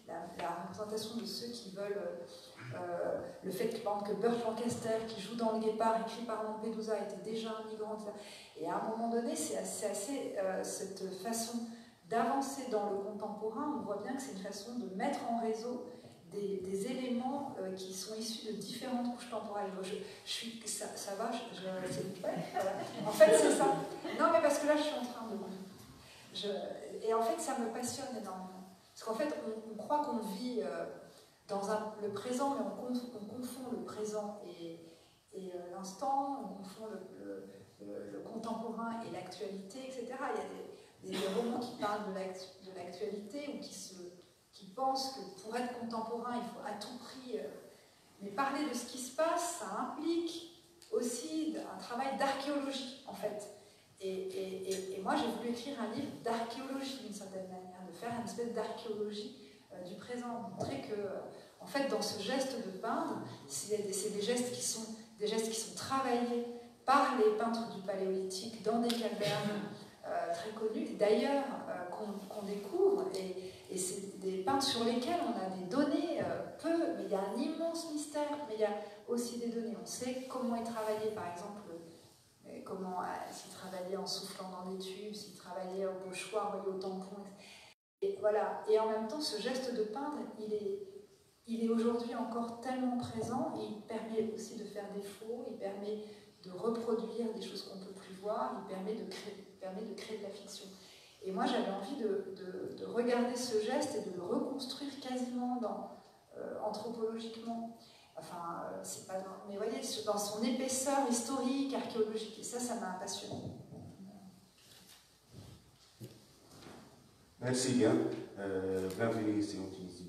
la, la représentation de ceux qui veulent euh, le fait que, par exemple, que Burt Lancaster, qui joue dans Le Guépard, écrit par Lampedusa, était déjà un migrant, et cetera. Et à un moment donné, c'est assez, assez euh, cette façon d'avancer dans le contemporain, on voit bien que c'est une façon de mettre en réseau des, des éléments euh, qui sont issus de différentes couches temporelles. Je, je suis, ça, ça va, je, je, ouais, voilà. En fait, c'est ça. Non, mais parce que là, je suis en train de... Je, et en fait, ça me passionne énormément. Parce qu'en fait, on, on croit qu'on vit euh, dans un, le présent, mais on, conf, on confond le présent et, et euh, l'instant, on confond le, le, le, le contemporain et l'actualité, et cetera. Il y a des, des, des romans qui parlent de l'actualité ou qui, se, qui pensent que pour être contemporain, il faut à tout prix... Euh, mais parler de ce qui se passe, ça implique aussi un travail d'archéologie, en fait. Et, et, et, et moi, j'ai voulu écrire un livre d'archéologie, d'une certaine manière, de faire une espèce d'archéologie euh, du présent, montrer que, euh, en fait, dans ce geste de peindre, c'est des, des gestes qui sont des gestes qui sont travaillés par les peintres du Paléolithique dans des cavernes euh, très connues, d'ailleurs, euh, qu'on qu'on découvre, et, et c'est des peintres sur lesquels on a des données, euh, peu, mais il y a un immense mystère, mais il y a aussi des données. On sait comment ils travaillaient, par exemple, comment, s'ils travaillaient en soufflant dans des tubes, s'ils travaillaient au pochoir, au tampon, et voilà. Et en même temps, ce geste de peindre, il est, il est aujourd'hui encore tellement présent, il permet aussi de faire des faux, il permet de reproduire des choses qu'on ne peut plus voir, il permet de créer, il permet de créer de la fiction. Et moi, j'avais envie de, de, de regarder ce geste et de le reconstruire quasiment dans, euh, anthropologiquement. Enfin, euh, c'est pas dans, mais vous voyez, dans son épaisseur historique, archéologique, et ça, ça m'a passionné. Merci bien. Euh, bienvenue ici en Tunisie.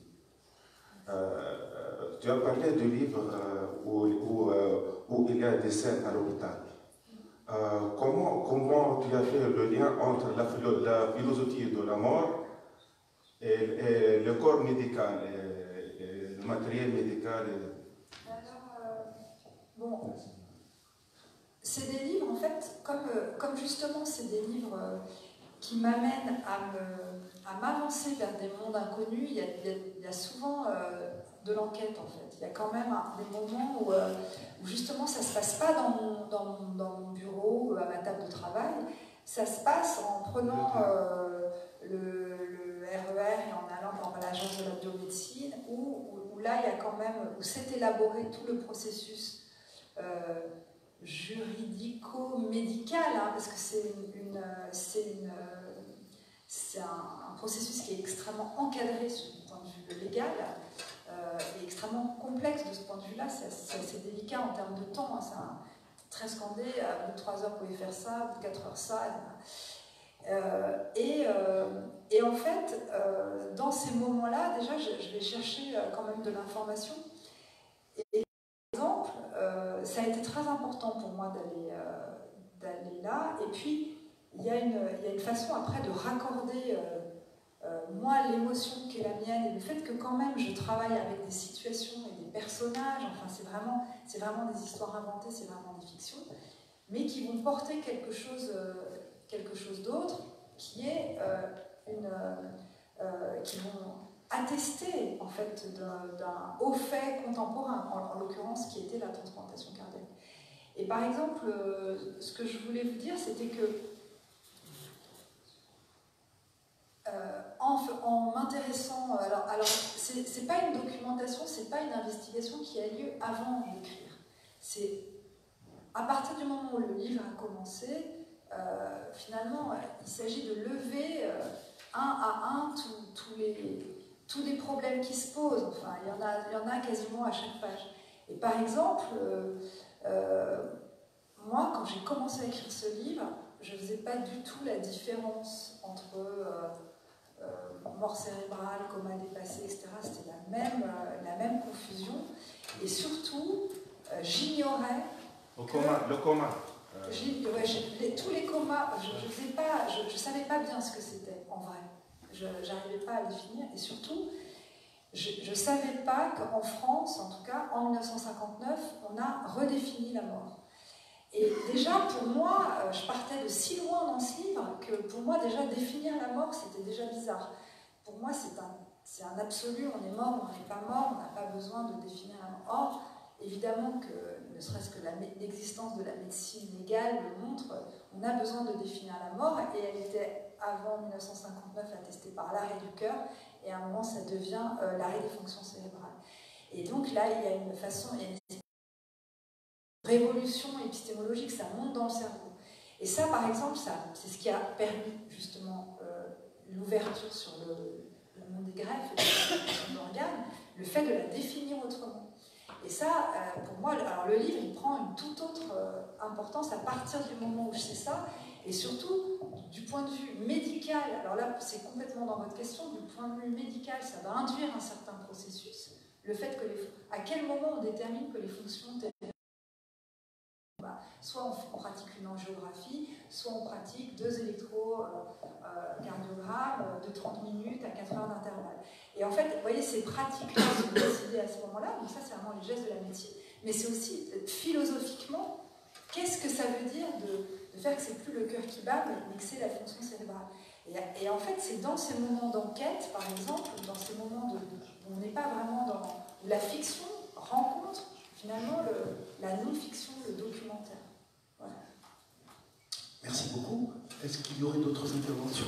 Euh, tu as parlé du livre euh, où, où, euh, où il y a des scènes à l'hôpital. Euh, comment, comment tu as fait le lien entre la, la philosophie de la mort et, et le corps médical, et, et le matériel médical et... Alors, euh, bon, c'est des livres, en fait, comme, comme justement c'est des livres qui m'amènent à m'avancer vers des mondes inconnus, il y a, il y a, il y a souvent euh, de l'enquête, en fait. Il y a quand même un, des moments où, euh, où justement ça ne se passe pas dans mon, dans, mon, dans mon bureau, à ma table de travail, ça se passe en prenant euh, le, le R E R et en allant dans l'agence de la biomédecine, où, où, où là il y a quand même, où s'est élaboré tout le processus euh, juridico-médical, hein, parce que c'est une, une, une, c'est un, un processus qui est extrêmement encadré sur le point de vue légal, euh, et extrêmement complexe de ce point de vue-là. C'est assez délicat en termes de temps, hein, c'est très scandé, à bout de trois heures vous pouvez faire ça, à bout de quatre heures ça. Euh, et, euh, et en fait, euh, dans ces moments-là, déjà, je, je vais chercher euh, quand même de l'information. Et, et par exemple, euh, ça a été très important pour moi d'aller euh, d'aller là. Et puis, il y, a une, il y a une façon après de raccorder euh, euh, moi l'émotion qui est la mienne et le fait que quand même je travaille avec des situations et des personnages. Enfin, c'est vraiment, c'est vraiment des histoires inventées, c'est vraiment des fictions, mais qui vont porter quelque chose. Euh, quelque chose d'autre, qui est euh, une, euh, qui vont attester en fait d'un haut fait contemporain, en, en l'occurrence qui était la transplantation cardiaque. Et par exemple, euh, ce que je voulais vous dire, c'était que euh, en, en m'intéressant, alors, alors c'est pas une documentation, c'est pas une investigation qui a lieu avant d'écrire. C'est à partir du moment où le livre a commencé. Euh, finalement, il s'agit de lever euh, un à un tous, tous, les, tous les problèmes qui se posent. Enfin, il y en a, il y en a quasiment à chaque page. Et par exemple, euh, euh, moi, quand j'ai commencé à écrire ce livre, je ne faisais pas du tout la différence entre euh, euh, mort cérébrale, coma dépassé, et cetera. C'était la même, euh, la même confusion. Et surtout, euh, j'ignorais... Le coma, le coma. Je, ouais, je, les, tous les comas, je ne je, savais pas bien ce que c'était en vrai. Je n'arrivais pas à le définir. Et surtout, je ne savais pas qu'en France, en tout cas en mille neuf cent cinquante-neuf, on a redéfini la mort. Et déjà, pour moi, je partais de si loin dans ce livre que pour moi, déjà, définir la mort, c'était déjà bizarre. Pour moi, c'est un c'est un absolu, on est mort, on n'est pas mort, on n'a pas besoin de définir la mort. Or, évidemment que, ne serait-ce que l'existence de la médecine légale le montre, on a besoin de définir la mort, et elle était avant mille neuf cent cinquante-neuf attestée par l'arrêt du cœur, et à un moment ça devient euh, l'arrêt des fonctions cérébrales. Et donc là, il y a une façon, il y a une révolution épistémologique, ça monte dans le cerveau. Et ça, par exemple, c'est ce qui a permis justement euh, l'ouverture sur le, le monde des greffes et des organes, le fait de la définir autrement. Et ça, euh, pour moi, alors le livre, il prend une toute autre euh, importance à partir du moment où je sais ça, et surtout, du point de vue médical, alors là, c'est complètement dans votre question, du point de vue médical, ça va induire un certain processus, le fait que les, à quel moment on détermine que les fonctions bah, soit on pratique une angiographie, soit on pratique deux électrocardiogrammes euh, euh, de trente minutes à quatre heures d'intervalle. Et en fait, vous voyez, ces pratiques-là sont décidées à ce moment-là, donc ça c'est vraiment les gestes de la médecine, mais c'est aussi euh, philosophiquement, qu'est-ce que ça veut dire de, de faire que c'est plus le cœur qui bat, mais que c'est la fonction cérébrale. Et, et en fait, c'est dans ces moments d'enquête, par exemple, dans ces moments de, où on n'est pas vraiment dans... où la fiction rencontre finalement le, la non-fiction, le documentaire. Voilà. Merci beaucoup. Est-ce qu'il y aurait d'autres interventions?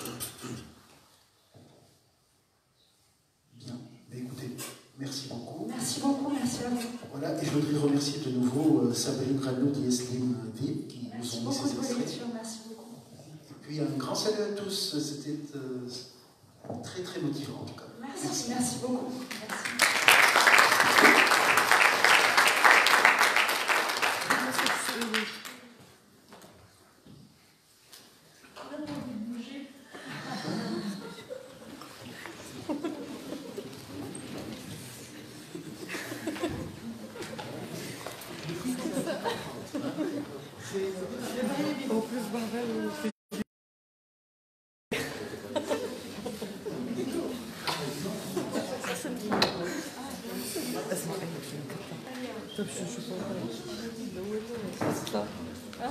Bien. Mais écoutez, merci beaucoup. Merci beaucoup, merci à vous. Voilà, et je voudrais remercier de nouveau euh, Sabrine Ranoud et Eslim Dib qui merci nous ont mis ces extraits. Lecture, merci beaucoup. Et puis un grand salut à tous. C'était euh, très très motivant en tout cas. Merci, merci, merci beaucoup. Merci. En plus, Barvel, c'est... طب شو شو صار؟ ها؟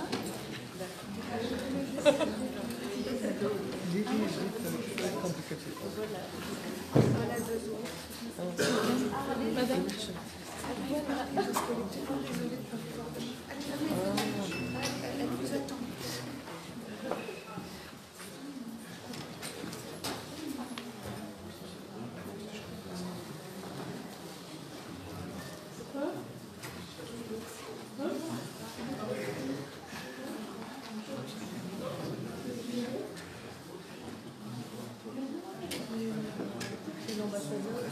ماذا؟ l'ambassadeur.